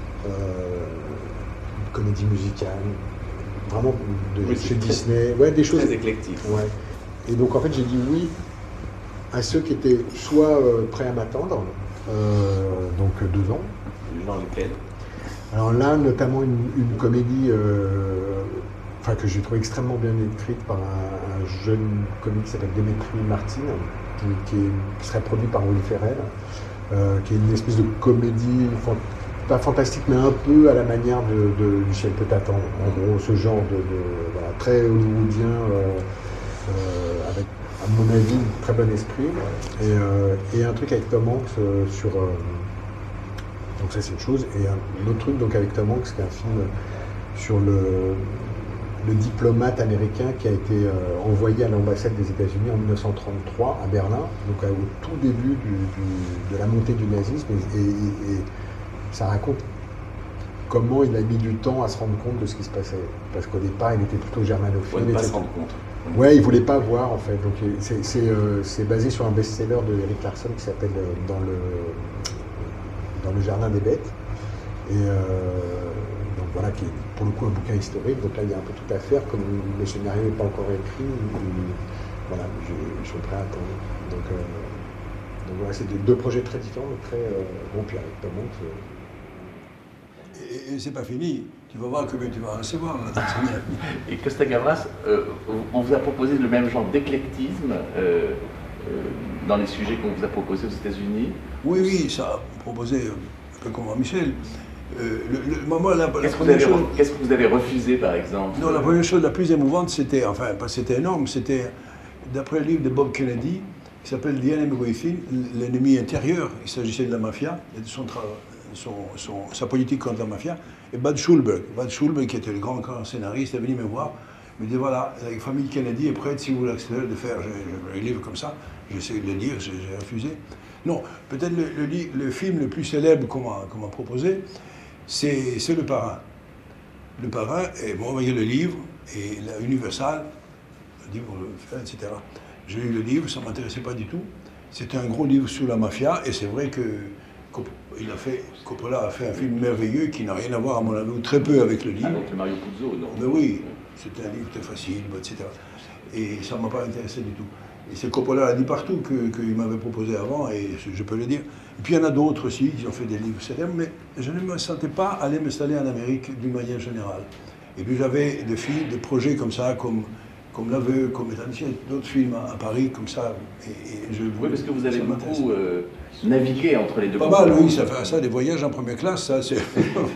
une comédie musicale, vraiment chez Disney, des choses très éclectiques. Ouais. Et donc en fait j'ai dit oui à ceux qui étaient soit prêts à m'attendre, donc 2 ans. Dans lequel? Alors là, notamment une comédie que j'ai trouvé extrêmement bien écrite par un jeune comique qui s'appelle Demetri Martin, qui serait produit par Will Ferrell, qui est une espèce de comédie pas fantastique, mais un peu à la manière de Michel peut attendre. En gros, ce genre voilà, très hollywoodien, avec, à mon avis, un très bon esprit. Et un truc avec Tom Hanks sur... donc ça, c'est une chose. Et un autre truc donc, avec Tom Hanks, qui est un film sur le diplomate américain qui a été envoyé à l'ambassade des États-Unis en 1933 à Berlin, donc au tout début de la montée du nazisme. Et ça raconte comment il a mis du temps à se rendre compte de ce qui se passait. Parce qu'au départ, il était plutôt germanophile. Il ne pas se rendre compte. Ouais, il ne voulait pas voir, en fait. Donc, c'est basé sur un best-seller de Erik Larson qui s'appelle dans le Jardin des Bêtes. Et donc voilà, qui est pour le coup un bouquin historique. Donc là, il y a un peu tout à faire. Comme le scénario n'est pas encore écrit, voilà, je suis prêt à attendre. Donc voilà, c'est 2 projets très différents, mais très bons. Puis avec Tom Hanks, Et c'est pas fini. Tu vas voir combien tu vas recevoir. Et Costa Gavras, on vous a proposé le même genre d'éclectisme dans les sujets qu'on vous a proposés aux États-Unis? Oui, ça a proposé un peu comme Michel. Qu'est-ce que vous avez refusé, par exemple? Non, la première chose la plus émouvante, c'était, c'était énorme, c'était d'après le livre de Bob Kennedy, qui s'appelle The Enemy Within, l'ennemi intérieur. Il s'agissait de la mafia et de sa politique contre la mafia. Et Bud Schulberg, qui était le grand scénariste, est venu me voir. Il me dit voilà, la famille Kennedy est prête, si vous voulez accepter de faire un livre comme ça. J'ai essayé de le lire, j'ai refusé. Non, peut-être le film le plus célèbre qu'on m'a proposé, c'est Le Parrain. Le Parrain, et bon, envoyé le livre, Et la Universal, le livre, etc. J'ai lu le livre, ça ne m'intéressait pas du tout. C'était un gros livre sur la mafia, et c'est vrai que Coppola a fait un film merveilleux qui n'a rien à voir, à mon avis, ou très peu avec le livre. Avec le Mario Puzo, non? Mais oui, c'était un livre très facile, etc. Et ça ne m'a pas intéressé du tout. Et c'est Coppola l'a dit partout qu'il m'avait proposé avant, et je peux le dire. Et puis il y en a d'autres aussi qui ont fait des livres célèbres, mais je ne me sentais pas aller m'installer en Amérique d'une manière générale. Et puis j'avais des projets comme ça, comme L'Aveu, comme d'autres films à Paris, comme ça. Oui, parce que vous avez beaucoup navigué entre les deux. Pas mal, oui, ça fait ça, des voyages en première classe, ça c'est...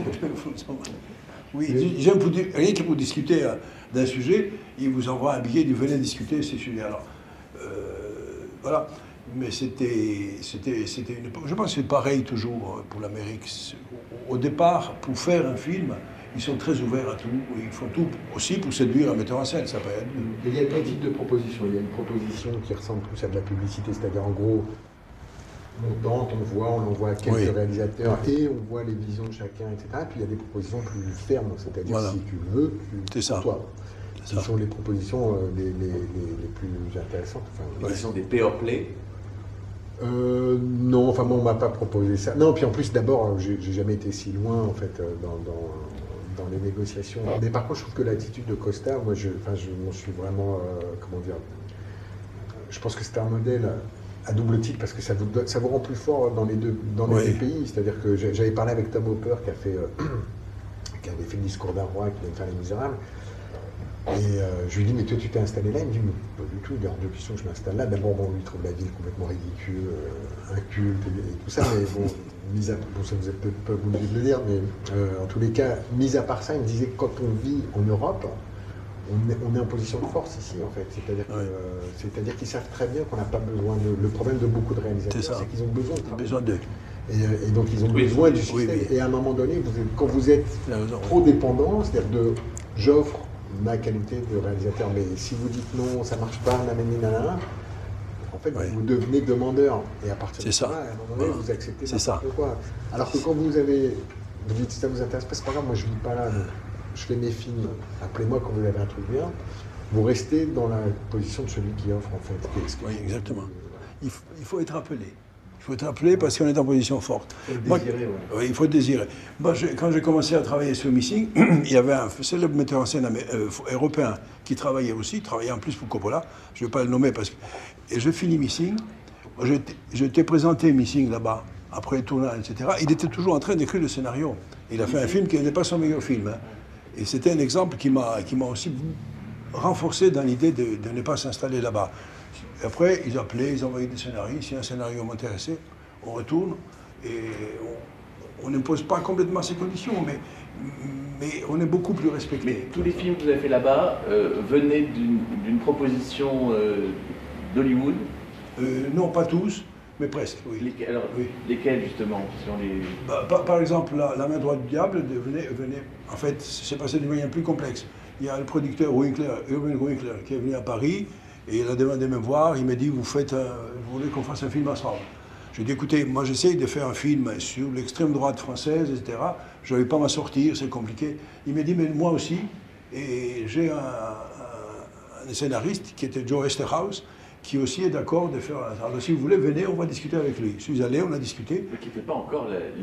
Oui, rien que pour discuter d'un sujet, il vous envoie un billet, il dit venez discuter ces sujets. Alors, voilà. Mais c'était une époque. Je pense que c'est pareil toujours pour l'Amérique. Au départ, pour faire un film, ils sont très ouverts à tout. Ils font tout aussi pour séduire un metteur en scène. Ça peut être... Il y a plein de types de propositions. Il y a une proposition qui ressemble plus à de la publicité, c'est-à-dire en gros, on tente, on envoie à quelques réalisateurs et on voit les visions de chacun, etc. Puis il y a des propositions plus fermes, c'est-à-dire si tu veux, tu toi. Ce sont les propositions les plus intéressantes. Enfin, ce sont des pay or play. Non, enfin moi on m'a pas proposé ça. Non, puis en plus d'abord, j'ai jamais été si loin en fait dans les négociations. Mais par contre, je trouve que l'attitude de Costa, moi je m'en suis vraiment, comment dire, je pense que c'était un modèle à double titre parce que ça vous rend plus fort dans les deux pays. C'est-à-dire que j'avais parlé avec Tom Hopper qui avait fait le discours d'un roi qui vient de faire Les Misérables. Et je lui dis, mais toi tu t'es installé là? Il me dit, mais pas du tout, il est hors de question que je m'installe là. D'abord, bon, lui il trouve la ville complètement ridicule, inculte et tout ça, mais bon, ça vous êtes peut-être pas obligé de le dire, mais en tous les cas, mis à part ça, il me disait que quand on vit en Europe, on est en position de force ici, en fait. C'est-à-dire qu'ils savent très bien qu'on n'a pas besoin de... Le problème de beaucoup de réalisateurs, c'est qu'ils ont besoin de travail. Besoin d'eux. Et donc ils ont besoin du système. Et à un moment donné, quand vous êtes trop dépendant, c'est-à-dire j'offre ma qualité de réalisateur, mais si vous dites non, ça marche pas, nanana, en fait, vous devenez demandeur. Et à partir de ça, à un moment donné, vous acceptez n'importe quoi. Alors que quand vous dites ça vous intéresse pas, c'est pas grave, moi je vis pas là, donc je fais mes films, appelez-moi quand vous avez un truc bien, vous restez dans la position de celui qui offre, en fait. Oui, exactement. Il faut être appelé. Il faut être appelé parce qu'on est en position forte. Oui, il faut désirer. Moi, quand j'ai commencé à travailler sur Missing, il y avait un célèbre metteur en scène européen qui travaillait en plus pour Coppola. Je ne vais pas le nommer parce que... Et je finis Missing. Je t'ai présenté Missing là-bas, après le tournage, etc. Il était toujours en train d'écrire le scénario. Il a fait un film qui n'était pas son meilleur film. Hein. Et c'était un exemple qui m'a aussi renforcé dans l'idée de ne pas s'installer là-bas. Après, ils appelaient, ils envoyaient des scénarios. Si un scénario m'intéressait, on retourne et on n'impose pas complètement ces conditions, mais on est beaucoup plus respecté. Mais tous les films que vous avez fait là-bas venaient d'une proposition d'Hollywood? Non, pas tous, mais presque, oui. Lesquels, justement par exemple, la main droite du diable venait... En fait, c'est passé d'une manière plus complexe. Il y a le producteur Irving Winkler, qui est venu à Paris. Et il a demandé de me voir, il m'a dit, vous voulez qu'on fasse un film ensemble? Je lui ai dit, écoutez, moi j'essaye de faire un film sur l'extrême droite française, etc. Je ne vais pas m'en sortir, c'est compliqué. Il m'a dit, mais moi aussi, et j'ai un scénariste qui était Joe Esterhaus, qui aussi est d'accord de faire... Alors si vous voulez, venez, on va discuter avec lui. Je suis allé, on a discuté. Mais qui n'était pas encore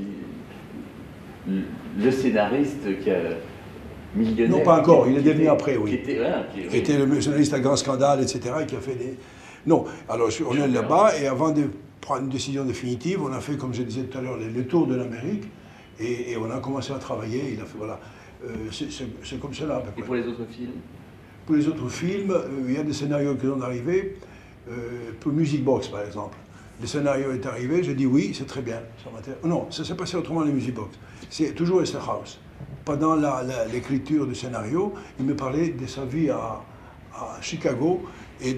le scénariste qui a... millionnaire. Non, pas encore, il est devenu après, oui. Qui était le journaliste à Grand Scandale, etc., et qui a fait des... Non, alors on est là-bas, et avant de prendre une décision définitive, on a fait, comme je disais tout à l'heure, le tour de l'Amérique, et on a commencé à travailler, il a fait, voilà. C'est comme cela. Et pour les autres films? Pour les autres films, il y a des scénarios qui sont arrivés, pour Music Box, par exemple. Le scénario est arrivé, j'ai dit oui, c'est très bien. Non, ça s'est passé autrement, les Music Box. C'est toujours Esterhaus. Pendant l'écriture du scénario, il me parlait de sa vie à Chicago et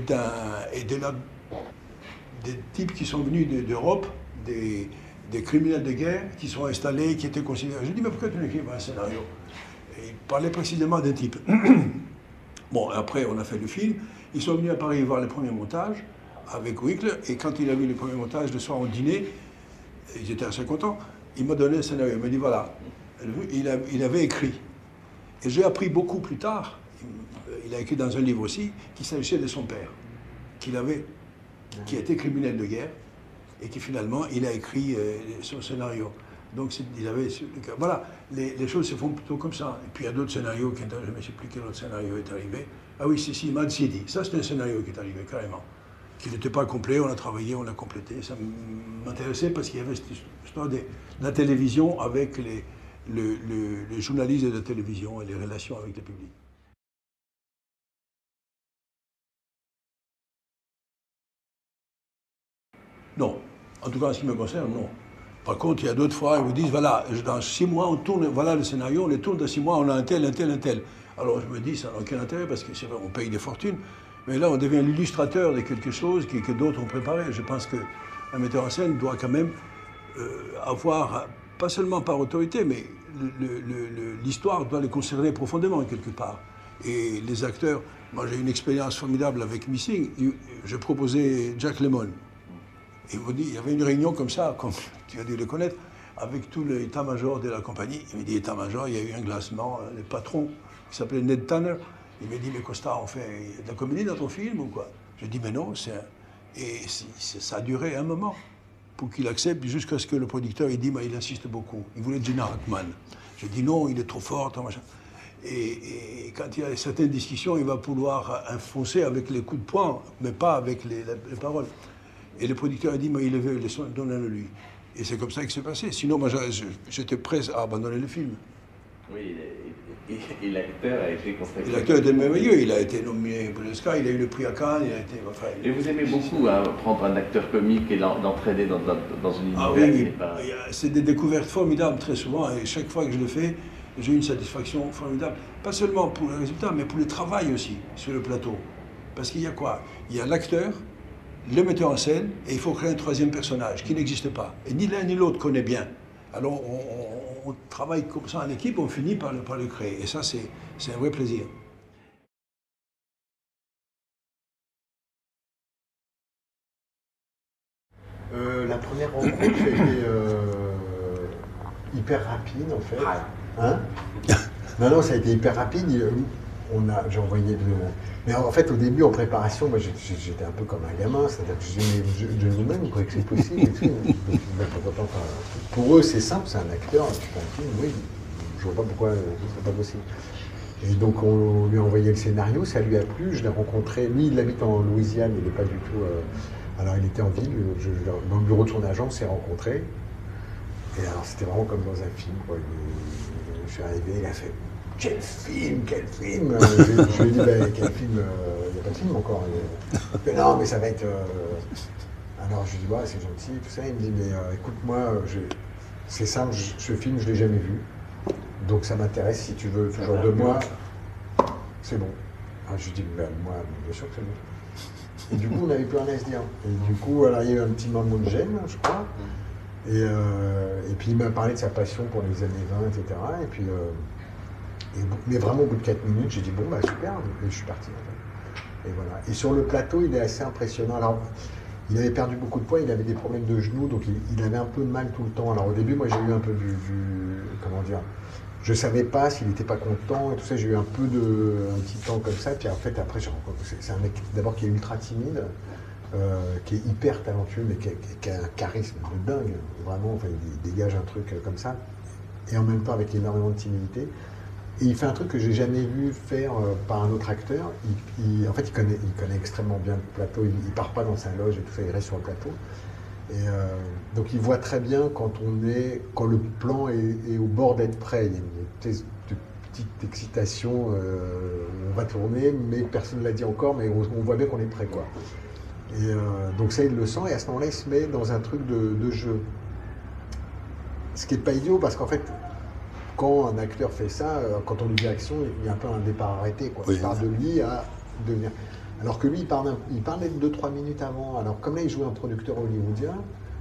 des types qui sont venus d'Europe, des criminels de guerre qui sont installés, qui étaient considérés. Je dis, mais pourquoi tu n'écris pas un scénario? Et il parlait précisément d'un type. Bon, après, on a fait le film. Ils sont venus à Paris voir les premiers montages avec Winkler, et quand il a vu les premiers montages, le soir au dîner, ils étaient assez contents. Il m'a donné un scénario. Il m'a dit, voilà. Il avait écrit. Et j'ai appris beaucoup plus tard, il a écrit dans un livre aussi qu'il s'agissait de son père, qui a été criminel de guerre et qui finalement, il a écrit son scénario. Donc il avait, voilà, les choses se font plutôt comme ça. Et puis il y a d'autres scénarios qui je ne sais plus quel autre scénario est arrivé. Ah oui, si, Mad City. Ça, c'est un scénario qui est arrivé, carrément. Qui n'était pas complet, on a travaillé, on l'a complété. Ça m'intéressait parce qu'il y avait cette histoire de la télévision avec les journalistes de la télévision et les relations avec le public. Non. En tout cas, en ce qui me concerne, non. Par contre, il y a d'autres fois, ils vous disent, voilà, dans 6 mois, on tourne, voilà le scénario, on les tourne dans 6 mois, on a un tel, un tel, un tel. Alors je me dis, ça n'a aucun intérêt, parce que c'est vrai, on paye des fortunes, mais là, on devient l'illustrateur de quelque chose que d'autres ont préparé. Je pense qu'un metteur en scène doit quand même avoir, pas seulement par autorité, mais l'histoire doit le concerner profondément, quelque part. Et les acteurs, moi j'ai eu une expérience formidable avec Missing, je proposais Jack Lemmon. Il y avait une réunion comme ça, comme tu as dû le connaître, avec tout l'état-major de la compagnie. Il me dit, état-major, il y a eu un glacement, le patron, qui s'appelait Ned Tanner, il me dit, mais Costa, on fait de la comédie dans ton film ou quoi? Je dis, mais non, ça a duré un moment pour qu'il accepte, jusqu'à ce que le producteur, il dit, mais il insiste beaucoup. Il voulait Gene Hackman. Je dis, non, il est trop fort, machin. Et quand il y a certaines discussions, il va pouvoir enfoncer avec les coups de poing, mais pas avec les paroles. Et le producteur a dit, mais il veut, donnez-le lui. Et c'est comme ça que c'est passé. Sinon, moi, j'étais prêt à abandonner le film. Oui, et l'acteur a été consacré. L'acteur était merveilleux. Il a été nommé pour l'Oscar, il a eu le prix à Cannes, il a été... Enfin, et vous aimez beaucoup prendre un acteur comique et l'entraîner dans une univers qui n'est pas... C'est des découvertes formidables très souvent. Et chaque fois que je le fais, j'ai une satisfaction formidable. Pas seulement pour le résultat, mais pour le travail aussi sur le plateau. Parce qu'il y a quoi? Il y a l'acteur, le metteur en scène, et il faut créer un troisième personnage qui n'existe pas. Et ni l'un ni l'autre connaît bien. Alors on travaille comme ça en équipe, on finit par le créer. Et ça, c'est un vrai plaisir. La première rencontre, ça a été hyper rapide en fait. Hein? Non, ça a été hyper rapide. J'ai envoyé Mais en fait, au début, en préparation, moi, j'étais un peu comme un gamin, c'est-à-dire que je disais, mais je nous-mêmes, vous croyez que c'est possible et tout. Pour eux, c'est simple, c'est un acteur, tu fais un film, oui, je vois pas pourquoi ce serait pas possible. Et donc, on lui a envoyé le scénario, ça lui a plu, je l'ai rencontré, lui, il habite en Louisiane, il n'est pas du tout... alors, il était en ville, dans le bureau de son agent, on s'est rencontrés. Et alors, c'était vraiment comme dans un film, quoi. Je suis arrivé, il a fait... Quel film, quel film Je lui ai dit, ben, quel film il n'y a pas de film encore. Mais non, mais ça va être... Alors je lui ai dit, ouais, c'est gentil, tout ça. Il me dit, mais écoute-moi, c'est simple, ce film, je ne l'ai jamais vu. Donc ça m'intéresse, si tu veux toujours de moi, c'est bon. Alors, je lui ai dit, ben, moi, bien sûr que c'est bon. Et du coup, on n'avait plus rien à se dire. Et du coup, alors, il y a eu un petit moment de gêne, je crois. Et puis il m'a parlé de sa passion pour les années 20, etc. Et puis... mais vraiment, au bout de 4 minutes, j'ai dit, bon, bah super, et je suis parti. En fait. Et voilà. Et sur le plateau, il est assez impressionnant. Alors, il avait perdu beaucoup de poids, il avait des problèmes de genoux, donc il avait un peu de mal tout le temps. Alors, au début, moi, j'ai eu un peu comment dire, je savais pas s'il n'était pas content et tout ça. J'ai eu un petit temps comme ça. Puis en fait, après, c'est un mec d'abord qui est ultra timide, qui est hyper talentueux, mais qui a un charisme de dingue. Vraiment, enfin, il dégage un truc comme ça. Et en même temps, avec énormément de timidité. Et il fait un truc que j'ai jamais vu faire par un autre acteur. En fait, il connaît extrêmement bien le plateau. Il part pas dans sa loge et tout ça, il reste sur le plateau. Et donc, il voit très bien quand le plan est au bord d'être prêt. Il y a une espèce de petite excitation. On va tourner, mais personne ne l'a dit encore, mais on voit bien qu'on est prêt, quoi. Et donc ça, il le sent. Et à ce moment-là, il se met dans un truc de jeu. Ce qui n'est pas idiot, parce qu'en fait, quand un acteur fait ça, quand on lui dit action, il y a un peu un départ arrêté, quoi. Oui, il part de lui à devenir... Alors que lui, il parlait de 2-3 minutes avant. Alors comme là, il jouait un producteur hollywoodien,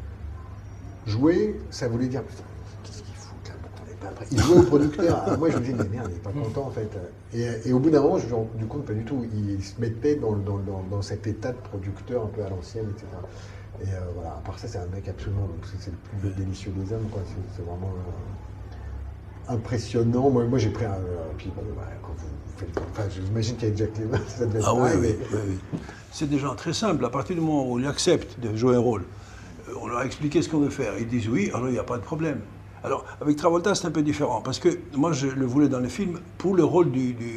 jouer, ça voulait dire, putain, qu'est-ce qu'il fout là, pourquoi on n'est pas prêt? Il jouait au producteur. Alors moi, je me disais, mais merde, il n'est pas content, en fait. Et au bout d'un moment, je me suis rendu compte, pas du tout. Il se mettait dans cet état de producteur un peu à l'ancienne, etc. Et voilà, à part ça, c'est un mec absolument... Donc c'est le plus délicieux des hommes, quoi. C'est vraiment... impressionnant. Moi j'ai pris un. Puis bon, quand vous faites. Enfin, j'imagine qu'avec Jack Lemmon, ça devait être Ah oui, pareil, oui, mais- oui, oui. C'est des gens très simples. À partir du moment où ils acceptent de jouer un rôle, on leur a expliqué ce qu'on veut faire. Ils disent oui, alors il n'y a pas de problème. Alors, avec Travolta, c'est un peu différent, parce que moi, je le voulais dans le film pour le rôle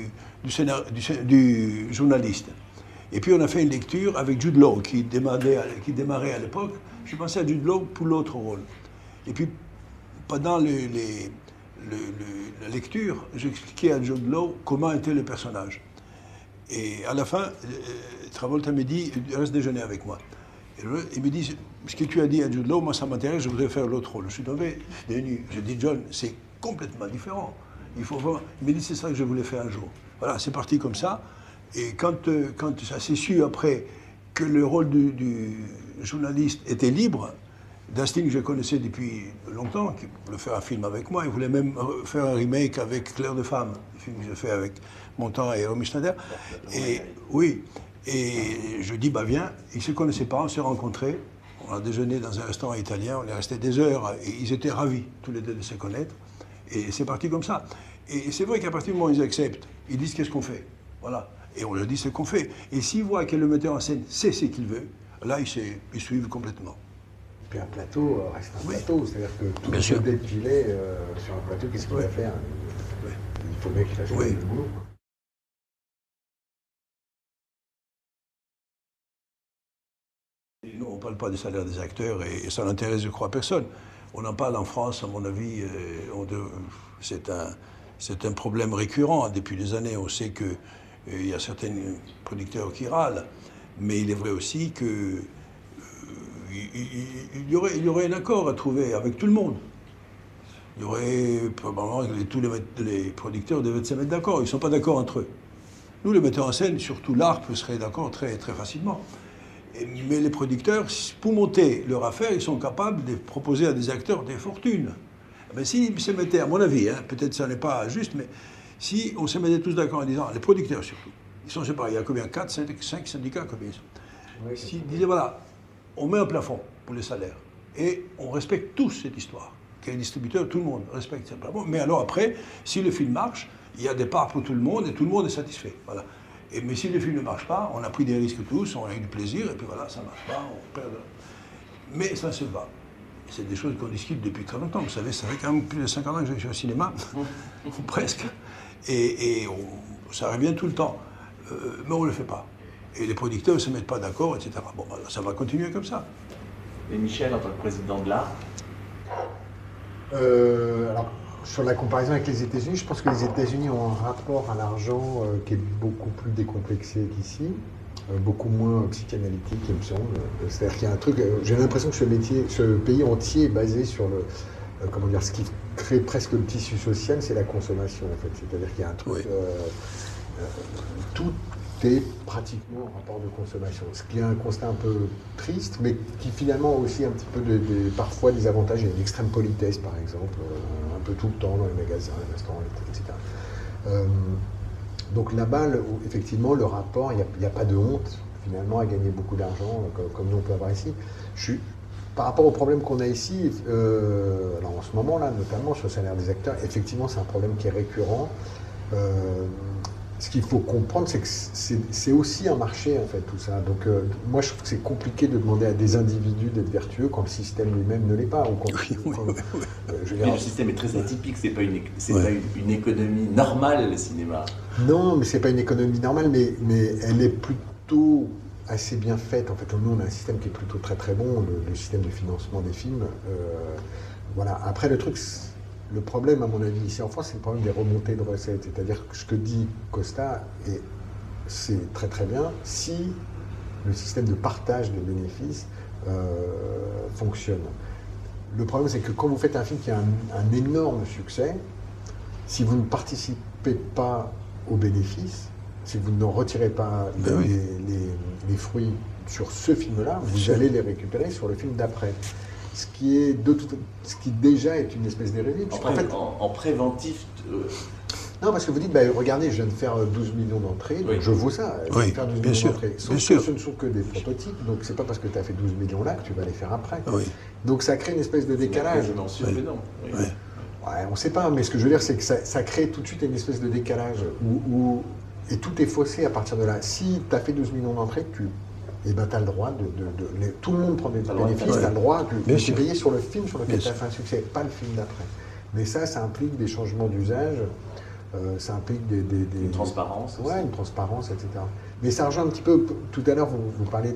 du journaliste. Et puis, on a fait une lecture avec Jude Law, qui démarrait à l'époque. Je pensais à Jude Law pour l'autre rôle. Et puis, pendant la lecture, j'expliquais à Jude Law comment était le personnage. Et à la fin, Travolta me dit, reste déjeuner avec moi. Et il me dit, ce que tu as dit à Jude Law, moi ça m'intéresse, je voudrais faire l'autre rôle. Je suis tombé des nues. Je dis, John, c'est complètement différent. Il faut vraiment... Il me dit, c'est ça que je voulais faire un jour. Voilà, c'est parti comme ça. Et quand ça s'est su après que le rôle du journaliste était libre, Dustin, que je connaissais depuis longtemps, qui voulait faire un film avec moi, il voulait même faire un remake avec Claire de Femme, le film que j'ai fait avec Montand et Romy Schneider. Et oui, et je dis, bah viens, ils ne se connaissaient pas, on s'est rencontrés, on a déjeuné dans un restaurant italien, on est resté des heures, et ils étaient ravis, tous les deux, de se connaître, et c'est parti comme ça. Et c'est vrai qu'à partir du moment où ils acceptent, ils disent qu'est-ce qu'on fait, voilà, et on leur dit ce qu'on fait. Et s'ils voient que le metteur en scène sait ce qu'il veut, là, ils suivent complètement. Puis un plateau reste un Oui. plateau, c'est-à-dire que tout Bien le sûr. dès qu'il est sur un plateau, qu'est-ce qu'il Oui. va faire? Oui. Il faut bien qu'il fasse Oui. le boulot. Quoi. Et nous, on ne parle pas des salaires des acteurs et ça n'intéresse, je crois, personne. On en parle en France, à mon avis, c'est un problème récurrent depuis des années. On sait qu'il y a certains producteurs qui râlent, mais il est vrai aussi que il y aurait un accord à trouver avec tout le monde. Il y aurait probablement tous les producteurs devaient se mettre d'accord. Ils ne sont pas d'accord entre eux. Nous, les metteurs en scène, surtout l'ARP, seraient d'accord très, très facilement. Mais les producteurs, pour monter leur affaire, ils sont capables de proposer à des acteurs des fortunes. Mais s'ils se mettaient, à mon avis, hein, peut-être ça n'est pas juste, mais si on se mettait tous d'accord en disant, les producteurs surtout, ils sont séparés, il y a combien? 4, 5 syndicats, combien ils sont? Oui, S'ils disaient, voilà, on met un plafond pour les salaires, et on respecte tous cette histoire. Quel distributeur, tout le monde respecte ce plafond. Mais alors après, si le film marche, il y a des parts pour tout le monde, et tout le monde est satisfait. Voilà. Mais si le film ne marche pas, on a pris des risques tous, on a eu du plaisir, et puis voilà, ça ne marche pas, on perd. Mais ça se va. C'est des choses qu'on discute depuis très longtemps. Vous savez, ça fait quand même plus de 50 ans que je suis au cinéma, ou presque. Et ça revient tout le temps. Mais on ne le fait pas. Et les producteurs ne se mettent pas d'accord, etc. Bon, ben, ça va continuer comme ça. Et Michel, en tant que président de l'ARP, Alors, sur la comparaison avec les États-Unis, je pense que les États-Unis ont un rapport à l'argent qui est beaucoup plus décomplexé qu'ici, beaucoup moins psychanalytique, il me semble. C'est-à-dire qu'il y a un truc, j'ai l'impression que ce pays entier est basé sur comment dire, ce qui crée presque le tissu social, c'est la consommation en fait. C'est-à-dire qu'il y a un truc, Oui. Tout est pratiquement en rapport de consommation. Ce qui est un constat un peu triste, mais qui finalement a aussi un petit peu parfois des avantages. Il y a une extrême politesse, par exemple, un peu tout le temps dans les magasins, les restaurants, etc. Donc là-bas, effectivement, le rapport, il n'y a pas de honte, finalement, à gagner beaucoup d'argent, comme nous on peut avoir ici. Par rapport au problème qu'on a ici, alors en ce moment-là, notamment sur le salaire des acteurs, effectivement, c'est un problème qui est récurrent. Ce qu'il faut comprendre, c'est que c'est aussi un marché, en fait, tout ça. Donc, moi, je trouve que c'est compliqué de demander à des individus d'être vertueux quand le système lui-même ne l'est pas. Ou quand, je veux mais dire, le système est très atypique, c'est pas Ouais. une économie normale, le cinéma. non, mais c'est pas une économie normale, mais elle est plutôt assez bien faite. En fait, nous, on a un système qui est plutôt très très bon, le système de financement des films. Voilà. Après, le problème, à mon avis, ici en France, c'est le problème des remontées de recettes. C'est-à-dire que ce que dit Costa, et c'est très très bien, si le système de partage des bénéfices fonctionne. Le problème, c'est que quand vous faites un film qui a un énorme succès, si vous ne participez pas aux bénéfices, si vous ne retirez pas Ben oui. les fruits sur ce film-là, vous sûr. allez les récupérer sur le film d'après. Ce qui déjà est une espèce d'hérésie. En préventif, Non, parce que vous dites, bah, regardez, je viens de faire 12 millions d'entrées, donc Oui. je vaux ça. Je viens Oui, de faire 12 bien millions sûr, d'entrées. Sauf bien que sûr. ce ne sont que des prototypes, donc c'est pas parce que tu as fait 12 millions là que tu vas les faire après. Oui. Donc ça crée une espèce de décalage. Je m'en suis, Oui. mais non. Oui. Oui. Ouais, on ne sait pas, mais ce que je veux dire, c'est que ça crée tout de suite une espèce de décalage et tout est faussé à partir de là. Si tu as fait 12 millions d'entrées, eh ben, tu as le droit tout le monde prend des bénéfices, tu as le droit de payer sur le film sur lequel tu as fait un succès, pas le film d'après. Mais ça implique des changements d'usage, ça implique une transparence. Ouais, une transparence, etc. Mais ça rejoint un petit peu, tout à l'heure, vous parlez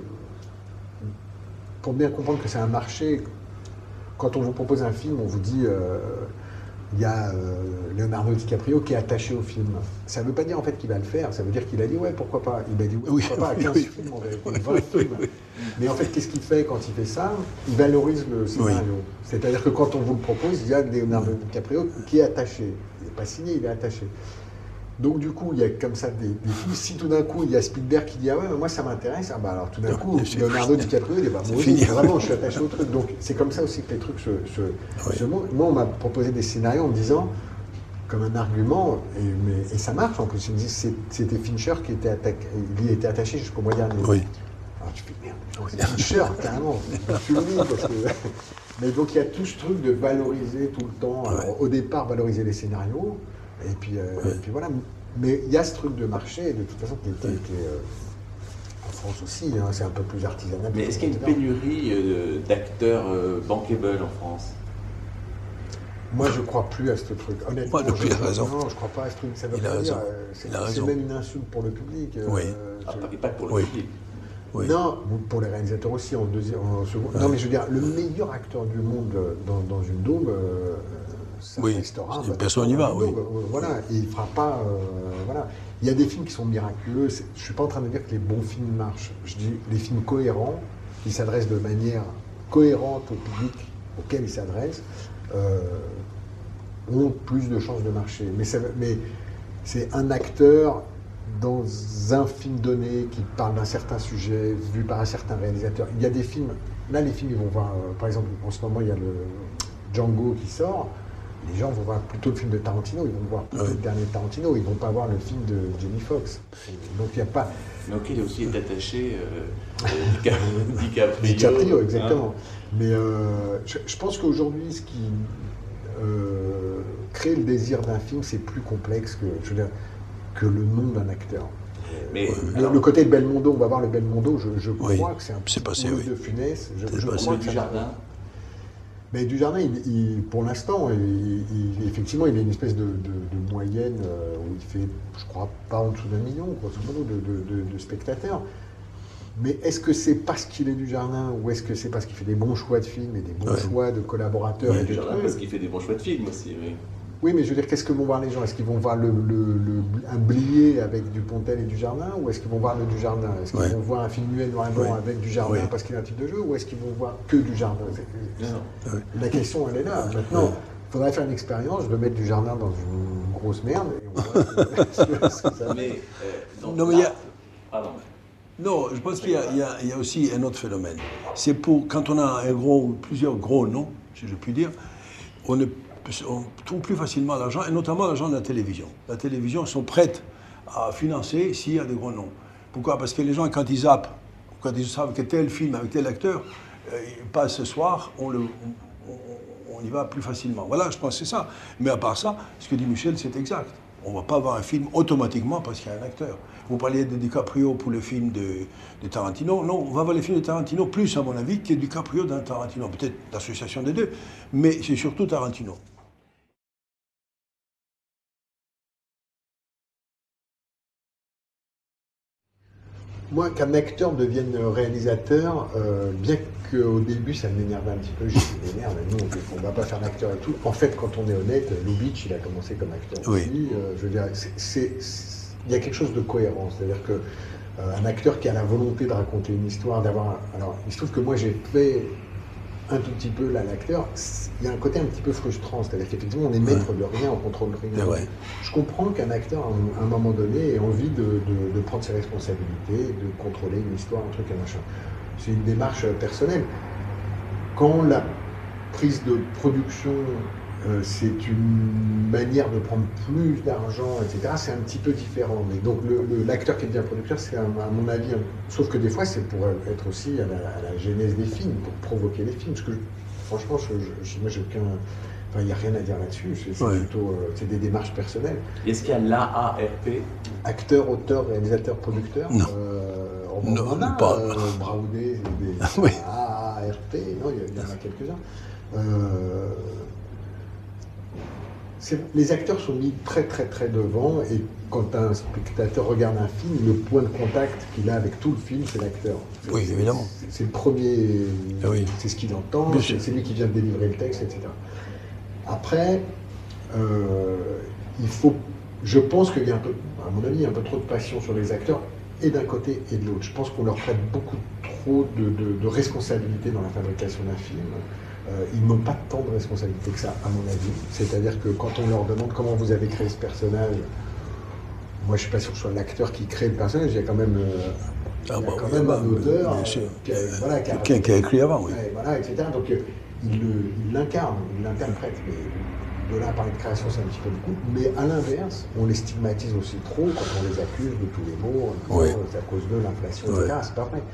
pour bien comprendre que c'est un marché, quand on vous propose un film, on vous dit, il y a Leonardo DiCaprio qui est attaché au film. Ça ne veut pas dire en fait qu'il va le faire, ça veut dire qu'il a dit ouais, pourquoi pas. Il a dit ouais, pourquoi pas à 15 films, en vérité, 20 films. Mais en fait, qu'est-ce qu'il fait quand il fait ça? Il valorise le scénario. C'est-à-dire que quand on vous le propose, il y a Leonardo DiCaprio qui est attaché. Il n'est pas signé, il est attaché. Donc du coup, il y a comme ça des films. Si tout d'un coup, il y a Spielberg qui dit ah ouais, mais moi ça m'intéresse, ah bah alors tout d'un coup, Leonardo DiCaprio, il dit bah moi aussi, vraiment, je suis attaché au truc. Donc c'est comme ça aussi que les trucs se montent. Moi, on m'a proposé des scénarios en me disant, comme un argument, et ça marche en plus, il me dit c'était Fincher qui était attaché jusqu'au mois dernier. Oui. Alors tu fais merde, c'est Fincher, carrément. Tu le dis parce que... Mais donc il y a tout ce truc de valoriser tout le temps. Alors, au départ, valoriser les scénarios. Et puis voilà. Mais il y a ce truc de marché, de toute façon, qui est en France aussi, hein, c'est un peu plus artisanal. Mais est-ce qu'il y a une pénurie d'acteurs bankable en France? Moi, je ne crois plus à ce truc. Honnêtement, depuis la raison. Non, je ne crois pas à ce truc. Ça veut pas dire. C'est même une insulte pour le public. Oui. Pas pour le public. Oui. Non, pour les réalisateurs aussi, en second. Non, mais je veux dire, le meilleur acteur du monde dans une daube, ça restera. Personne n'y va, oui. Voilà, et il ne fera pas. Voilà. Il y a des films qui sont miraculeux. Je ne suis pas en train de dire que les bons films marchent. Je dis les films cohérents, qui s'adressent de manière cohérente au public auquel ils s'adressent, ont plus de chances de marcher. Mais c'est un acteur dans un film donné qui parle d'un certain sujet, vu par un certain réalisateur. Il y a des films, là les films ils vont voir, par exemple en ce moment il y a le Django qui sort, les gens vont voir plutôt le film de Tarantino, ils vont voir plutôt le dernier Tarantino, ils ne vont pas voir le film de Jamie Foxx. Donc il n'y a pas... Donc il aussi est attaché DiCaprio, exactement. Hein. Mais je pense qu'aujourd'hui ce qui crée le désir d'un film, c'est plus complexe que le nom d'un acteur. Mais le côté de Belmondo, on va voir le Belmondo, je crois que c'est un petit peu de Funès. Je crois que Dujardin. Mais Dujardin, pour l'instant, effectivement, il a une espèce de moyenne où il fait, je crois, pas en dessous d'1 million, grosso modo, de spectateurs. Mais est-ce que c'est parce qu'il est Dujardin ou est-ce que c'est parce qu'il fait des bons choix de films et des bons choix de collaborateurs et Dujardin, parce qu'il fait des bons choix de films aussi, oui. Oui, mais je veux dire, qu'est-ce que vont voir les gens? Est-ce qu'ils vont voir un Blier avec Dupontel et Dujardin, ou est-ce qu'ils vont voir le Dujardin? Est-ce qu'ils vont voir un film muet noir et blanc avec Dujardin parce qu'il y a un type de jeu, ou est-ce qu'ils vont voir que Dujardin? La question, elle est là. Maintenant, il faudrait faire une expérience de mettre Dujardin dans une grosse merde, et on voit ce que ça met. Pardon. Non, je pense qu'il y a aussi un autre phénomène. C'est quand on a plusieurs gros noms, si je puis dire, on trouve plus facilement l'argent, et notamment l'argent de la télévision. La télévision, ils sont prêtes à financer s'il y a des gros noms. Pourquoi? Parce que les gens, quand ils zappent, quand ils savent que tel film avec tel acteur passe ce soir, on y va plus facilement. Voilà, je pense que c'est ça. Mais à part ça, ce que dit Michel, c'est exact. On ne va pas voir un film automatiquement parce qu'il y a un acteur. Vous parliez de DiCaprio pour le film de Tarantino. Non, on va voir les films de Tarantino plus, à mon avis, que DiCaprio dans Tarantino. Peut-être l'association des deux, mais c'est surtout Tarantino. Moi, qu'un acteur devienne réalisateur, bien qu'au début ça m'énervait un petit peu, j'ai dit merde, nous on ne va pas faire d'acteur et tout. En fait, quand on est honnête, Lubitsch, il a commencé comme acteur aussi. Je veux dire, il y a quelque chose de cohérent, c'est-à-dire qu'un acteur qui a la volonté de raconter une histoire, alors, il se trouve que moi j'ai fait un tout petit peu là l'acteur, il y a un côté un petit peu frustrant, c'est-à-dire qu'effectivement on est maître de rien, on contrôle rien. Je comprends qu'un acteur à un moment donné ait envie de prendre ses responsabilités, de contrôler une histoire, un truc, un machin. C'est une démarche personnelle. Quand la prise de production c'est une manière de prendre plus d'argent, etc., c'est un petit peu différent. Mais donc l'acteur qui devient producteur, c'est à mon avis, sauf que des fois c'est pour être aussi à la genèse des films, pour provoquer les films. Parce que franchement, moi Enfin, il n'y a rien à dire là-dessus. C'est plutôt c'est des démarches personnelles. Est-ce qu'il y a l'AARP? Acteur, auteur, réalisateur, producteur. Non. On en a pas. Braoudé, des Oui. AARP. Non, il y en a quelques-uns. Les acteurs sont mis très très très devant, et quand un spectateur regarde un film, le point de contact qu'il a avec tout le film, c'est l'acteur. Oui, évidemment. C'est le premier, Oui. c'est ce qu'il entend, Bien sûr. c'est lui qui vient de délivrer le texte, etc. Après, je pense qu'il y a un peu, à mon avis, un peu trop de passion sur les acteurs, et d'un côté et de l'autre. Je pense qu'on leur prête beaucoup trop de responsabilités dans la fabrication d'un film. Ils n'ont pas tant de responsabilité que ça, à mon avis. C'est-à-dire que quand on leur demande comment vous avez créé ce personnage, moi je ne suis pas sûr que ce soit l'acteur qui crée le personnage, il y a quand même, un auteur qui a écrit avant, oui. Voilà, etc. Donc il l'incarne, il l'interprète. Mais de là à parler de création, c'est un petit peu beaucoup. Mais à l'inverse, on les stigmatise aussi trop quand on les accuse de tous les maux, c'est à cause de l'inflation, etc. C'est pas vrai.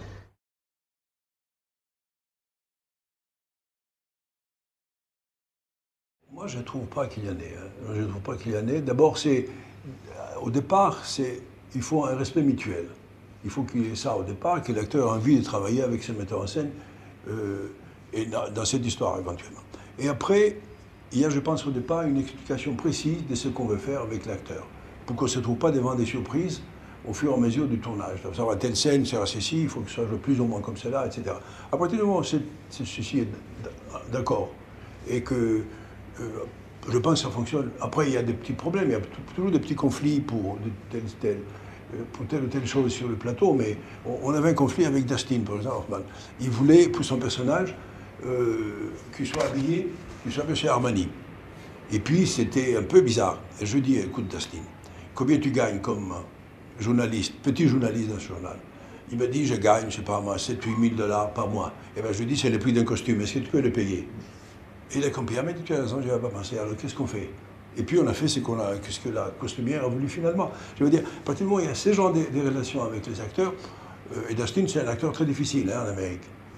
Moi, je ne trouve pas qu'il y en ait. Je ne trouve pas qu'il y en ait. D'abord, au départ, il faut un respect mutuel. Il faut qu'il y ait ça au départ, que l'acteur ait envie de travailler avec ce metteur en scène et dans cette histoire éventuellement. Et après, il y a, je pense, au départ, une explication précise de ce qu'on veut faire avec l'acteur, pour qu'on ne se trouve pas devant des surprises au fur et à mesure du tournage. Ça va, telle scène sera ceci, il faut que ça soit plus ou moins comme cela, etc. À partir du moment où ceci est d'accord et que je pense que ça fonctionne. Après, il y a des petits problèmes, il y a toujours des petits conflits pour telle ou telle chose sur le plateau, mais on avait un conflit avec Dustin, par exemple. Il voulait, pour son personnage, qu'il soit habillé, qu'il soit chez Armani. Et puis, c'était un peu bizarre. Et je lui dis, écoute, Dustin, combien tu gagnes comme journaliste, petit journaliste dans ce journal? Il m'a dit, je gagne, je sais pas moi, 7 000 à 8 000 $ par mois. Et bien, je lui dis, c'est le prix d'un costume, est-ce que tu peux le payer? Et il a compris, ah mais tu as raison, je n'avais pas pensé, alors qu'est-ce qu'on fait? Et puis on a fait ce que la costumière a voulu finalement. Je veux dire, à partir du moment où il y a ce genre de relations avec les acteurs, et Dustin c'est un acteur très difficile en Amérique.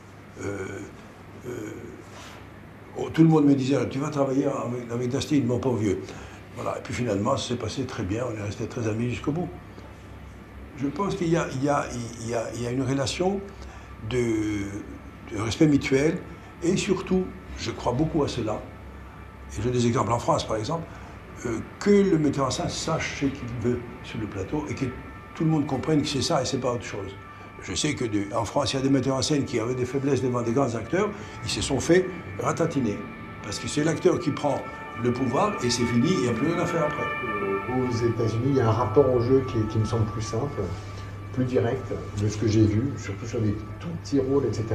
Tout le monde me disait, tu vas travailler avec Dustin, mon pauvre vieux. Voilà, et puis finalement ça s'est passé très bien, on est restés très amis jusqu'au bout. Je pense qu'il y a une relation de respect mutuel, et surtout, je crois beaucoup à cela, et j'ai des exemples en France par exemple, que le metteur en scène sache ce qu'il veut sur le plateau et que tout le monde comprenne que c'est ça et c'est pas autre chose. Je sais qu'en France, il y a des metteurs en scène qui avaient des faiblesses devant des grands acteurs, ils se sont fait ratatiner. Parce que c'est l'acteur qui prend le pouvoir et c'est fini, il n'y a plus rien à faire après. Aux États-Unis, il y a un rapport au jeu qui me semble plus simple, plus direct de ce que j'ai vu, surtout sur des tout petits rôles, etc.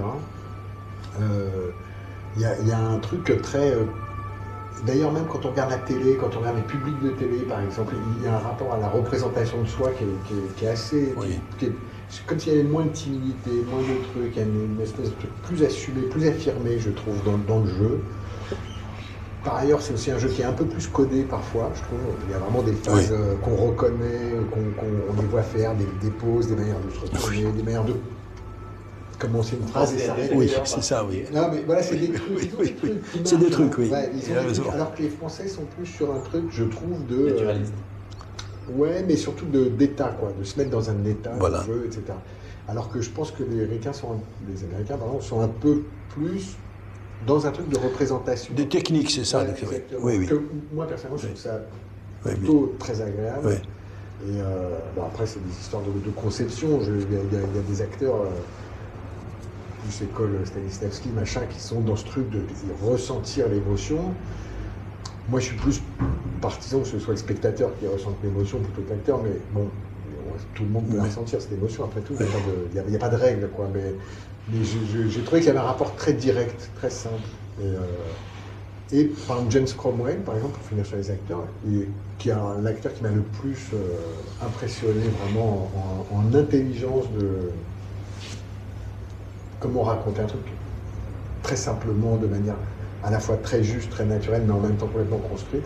Il y a un truc très... D'ailleurs, même quand on regarde la télé, quand on regarde les publics de télé, par exemple, il y a un rapport à la représentation de soi qui est assez... Oui. C'est comme s'il y avait moins de timidité, moins de trucs, il y a une espèce de truc plus assumé, plus affirmé, je trouve, dans le jeu. Par ailleurs, c'est aussi un jeu qui est un peu plus codé parfois, je trouve. Il y a vraiment des phases qu'on reconnaît, qu'on les voit faire, des pauses, des manières de se retourner, des manières de... commencer une phrase et s'arrêter. Oui, c'est ça, oui. Non, mais voilà, c'est des trucs. Oui. C'est des trucs, oui. Ouais, alors que les Français sont plus sur un truc, je trouve, de... Naturaliste. Ouais, mais surtout d'état, quoi, de se mettre dans un état Voilà. de jeu, etc. Alors que je pense que les Américains sont un peu plus dans un truc de représentation. Des techniques, c'est ça. Ouais, donc, exactement. oui. Que moi, personnellement, je trouve ça Oui, plutôt très agréable. Oui. Et bon, après, c'est des histoires de conception. Il y a des acteurs... plus école Stanislavski, machin, qui sont dans ce truc de ressentir l'émotion. Moi, je suis plus partisan que ce soit le spectateur qui ressente l'émotion plutôt que l'acteur, mais bon, tout le monde peut la ressentir, cette émotion, après tout, il n'y a pas de règle, quoi. Mais j'ai trouvé qu'il y avait un rapport très direct, très simple. Et par exemple, James Cromwell, par exemple, pour finir sur les acteurs, qui est l'acteur qui m'a le plus impressionné vraiment en intelligence de... Comment raconter un truc très simplement, de manière à la fois très juste, très naturelle, mais en même temps complètement construite.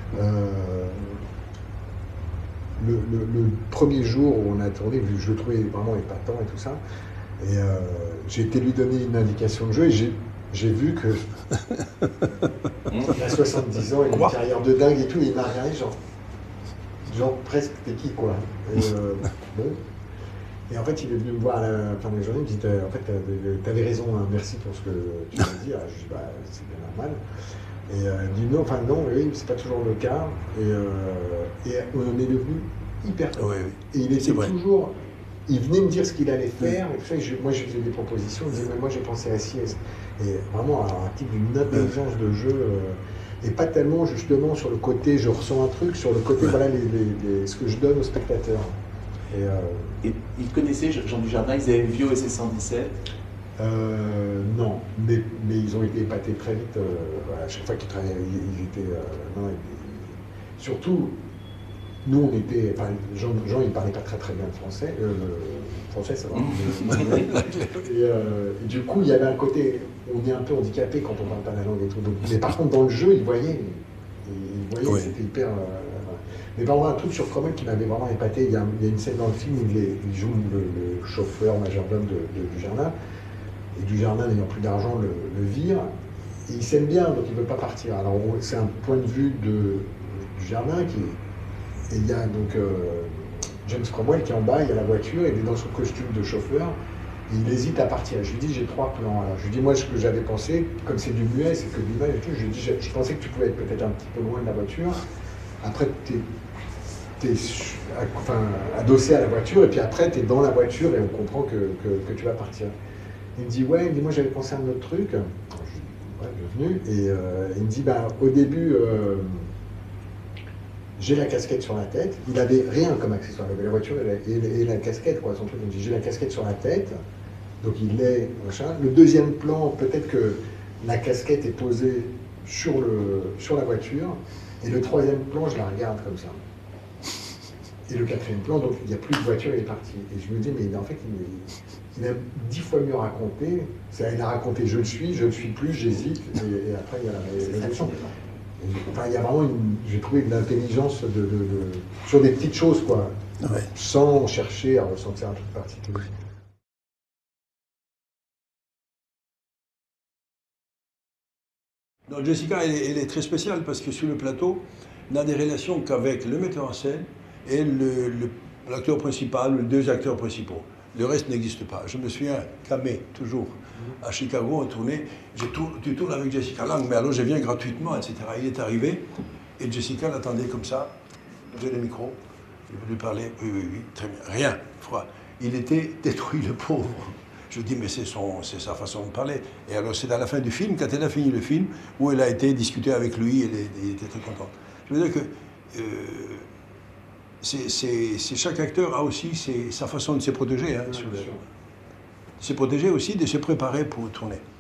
Le premier jour où on a tourné, je le trouvais vraiment épatant et tout ça, et j'ai été lui donner une indication de jeu, et j'ai vu que il a 70 ans, il a une carrière de dingue et tout, et il m'a regardé genre presque t'es qui quoi. Et, bon. Et en fait, il est venu me voir à la fin de la journée, il me dit en fait, t'avais raison, hein, merci pour ce que tu m'as dit. Alors, je dis bah c'est bien normal. Et il me dit non, enfin non, oui, c'est pas toujours le cas. Et on est devenu hyper proches. Oui, oui. Et il était toujours. Il venait me dire ce qu'il allait faire. Et tout ça, moi, je faisais des propositions. Il disait, mais moi, j'ai pensé à ci. Et vraiment, un type d'une intelligence de jeu. Et pas tellement, justement, sur le côté, je ressens un truc, sur le côté, voilà, ce que je donne aux spectateurs. Et ils connaissaient Jean Dujardin, ils avaient vu OSS 117? Non, mais ils ont été épatés très vite. À chaque fois qu'ils travaillaient, ils étaient. Surtout. Nous, on était. Enfin, Jean, il parlait pas très très bien le français. Français, ça va. Et du coup, il y avait un côté. On est un peu handicapé quand on parle pas la langue et tout. Donc, mais par contre, dans le jeu, il voyait. Que c'était hyper. Mais par contre, un truc sur Cromwell qui m'avait vraiment épaté. Il y a une scène dans le film où il joue le chauffeur majordome de Dujardin. Et Dujardin, n'ayant plus d'argent, le vire. Et il s'aime bien, donc il ne veut pas partir. Alors, c'est un point de vue de Dujardin qui. Et il y a donc James Cromwell qui est en bas, il y a la voiture, il est dans son costume de chauffeur, et il hésite à partir. Je lui dis, j'ai 3 plans. Alors, je lui dis, moi, ce que j'avais pensé, comme c'est du muet, c'est que de l'image et tout, je lui dis, je pensais que tu pouvais être peut-être un petit peu loin de la voiture. Après, t'es adossé à la voiture, et puis après, tu es dans la voiture, et on comprend que tu vas partir. Il me dit, ouais, il me dit, moi, j'avais pensé à un autre truc. Alors, je lui dis, ouais, bienvenue. Et il me dit, bah, au début... j'ai la casquette sur la tête. Il n'avait rien comme accessoire. Il avait la voiture et la casquette, quoi, son truc. Donc, j'ai la casquette sur la tête. Donc, il est machin. Le deuxième plan, peut-être que la casquette est posée sur la voiture. Et le troisième plan, je la regarde comme ça. Et le quatrième plan, donc, il n'y a plus de voiture, il est parti. Et je me dis, mais en fait, il a 10 fois mieux raconté. Il a raconté, je le suis plus, j'hésite. Et après, il y a la réalisation. Enfin, il y a vraiment j'ai trouvé de l'intelligence sur des petites choses, quoi, sans chercher à ressentir un truc particulier. Donc Jessica, elle est très spéciale parce que sur le plateau, n'a des relations qu'avec le metteur en scène et l'acteur principal, les 2 acteurs principaux. Le reste n'existe pas. Je me souviens, Camé, toujours, à Chicago, on tournait. Tu tournes avec Jessica Lange, mais alors je viens gratuitement, etc. Il est arrivé et Jessica l'attendait comme ça. J'ai le micro, il voulait parler. Oui, très bien. Rien, froid. Il était détruit, le pauvre. Je dis, mais c'est sa façon de parler. Et alors, c'est à la fin du film, quand elle a fini le film, où elle a été discutée avec lui, elle était très contente. Je veux dire que chaque acteur a aussi sa façon de se protéger. Hein, se protéger aussi, de se préparer pour tourner.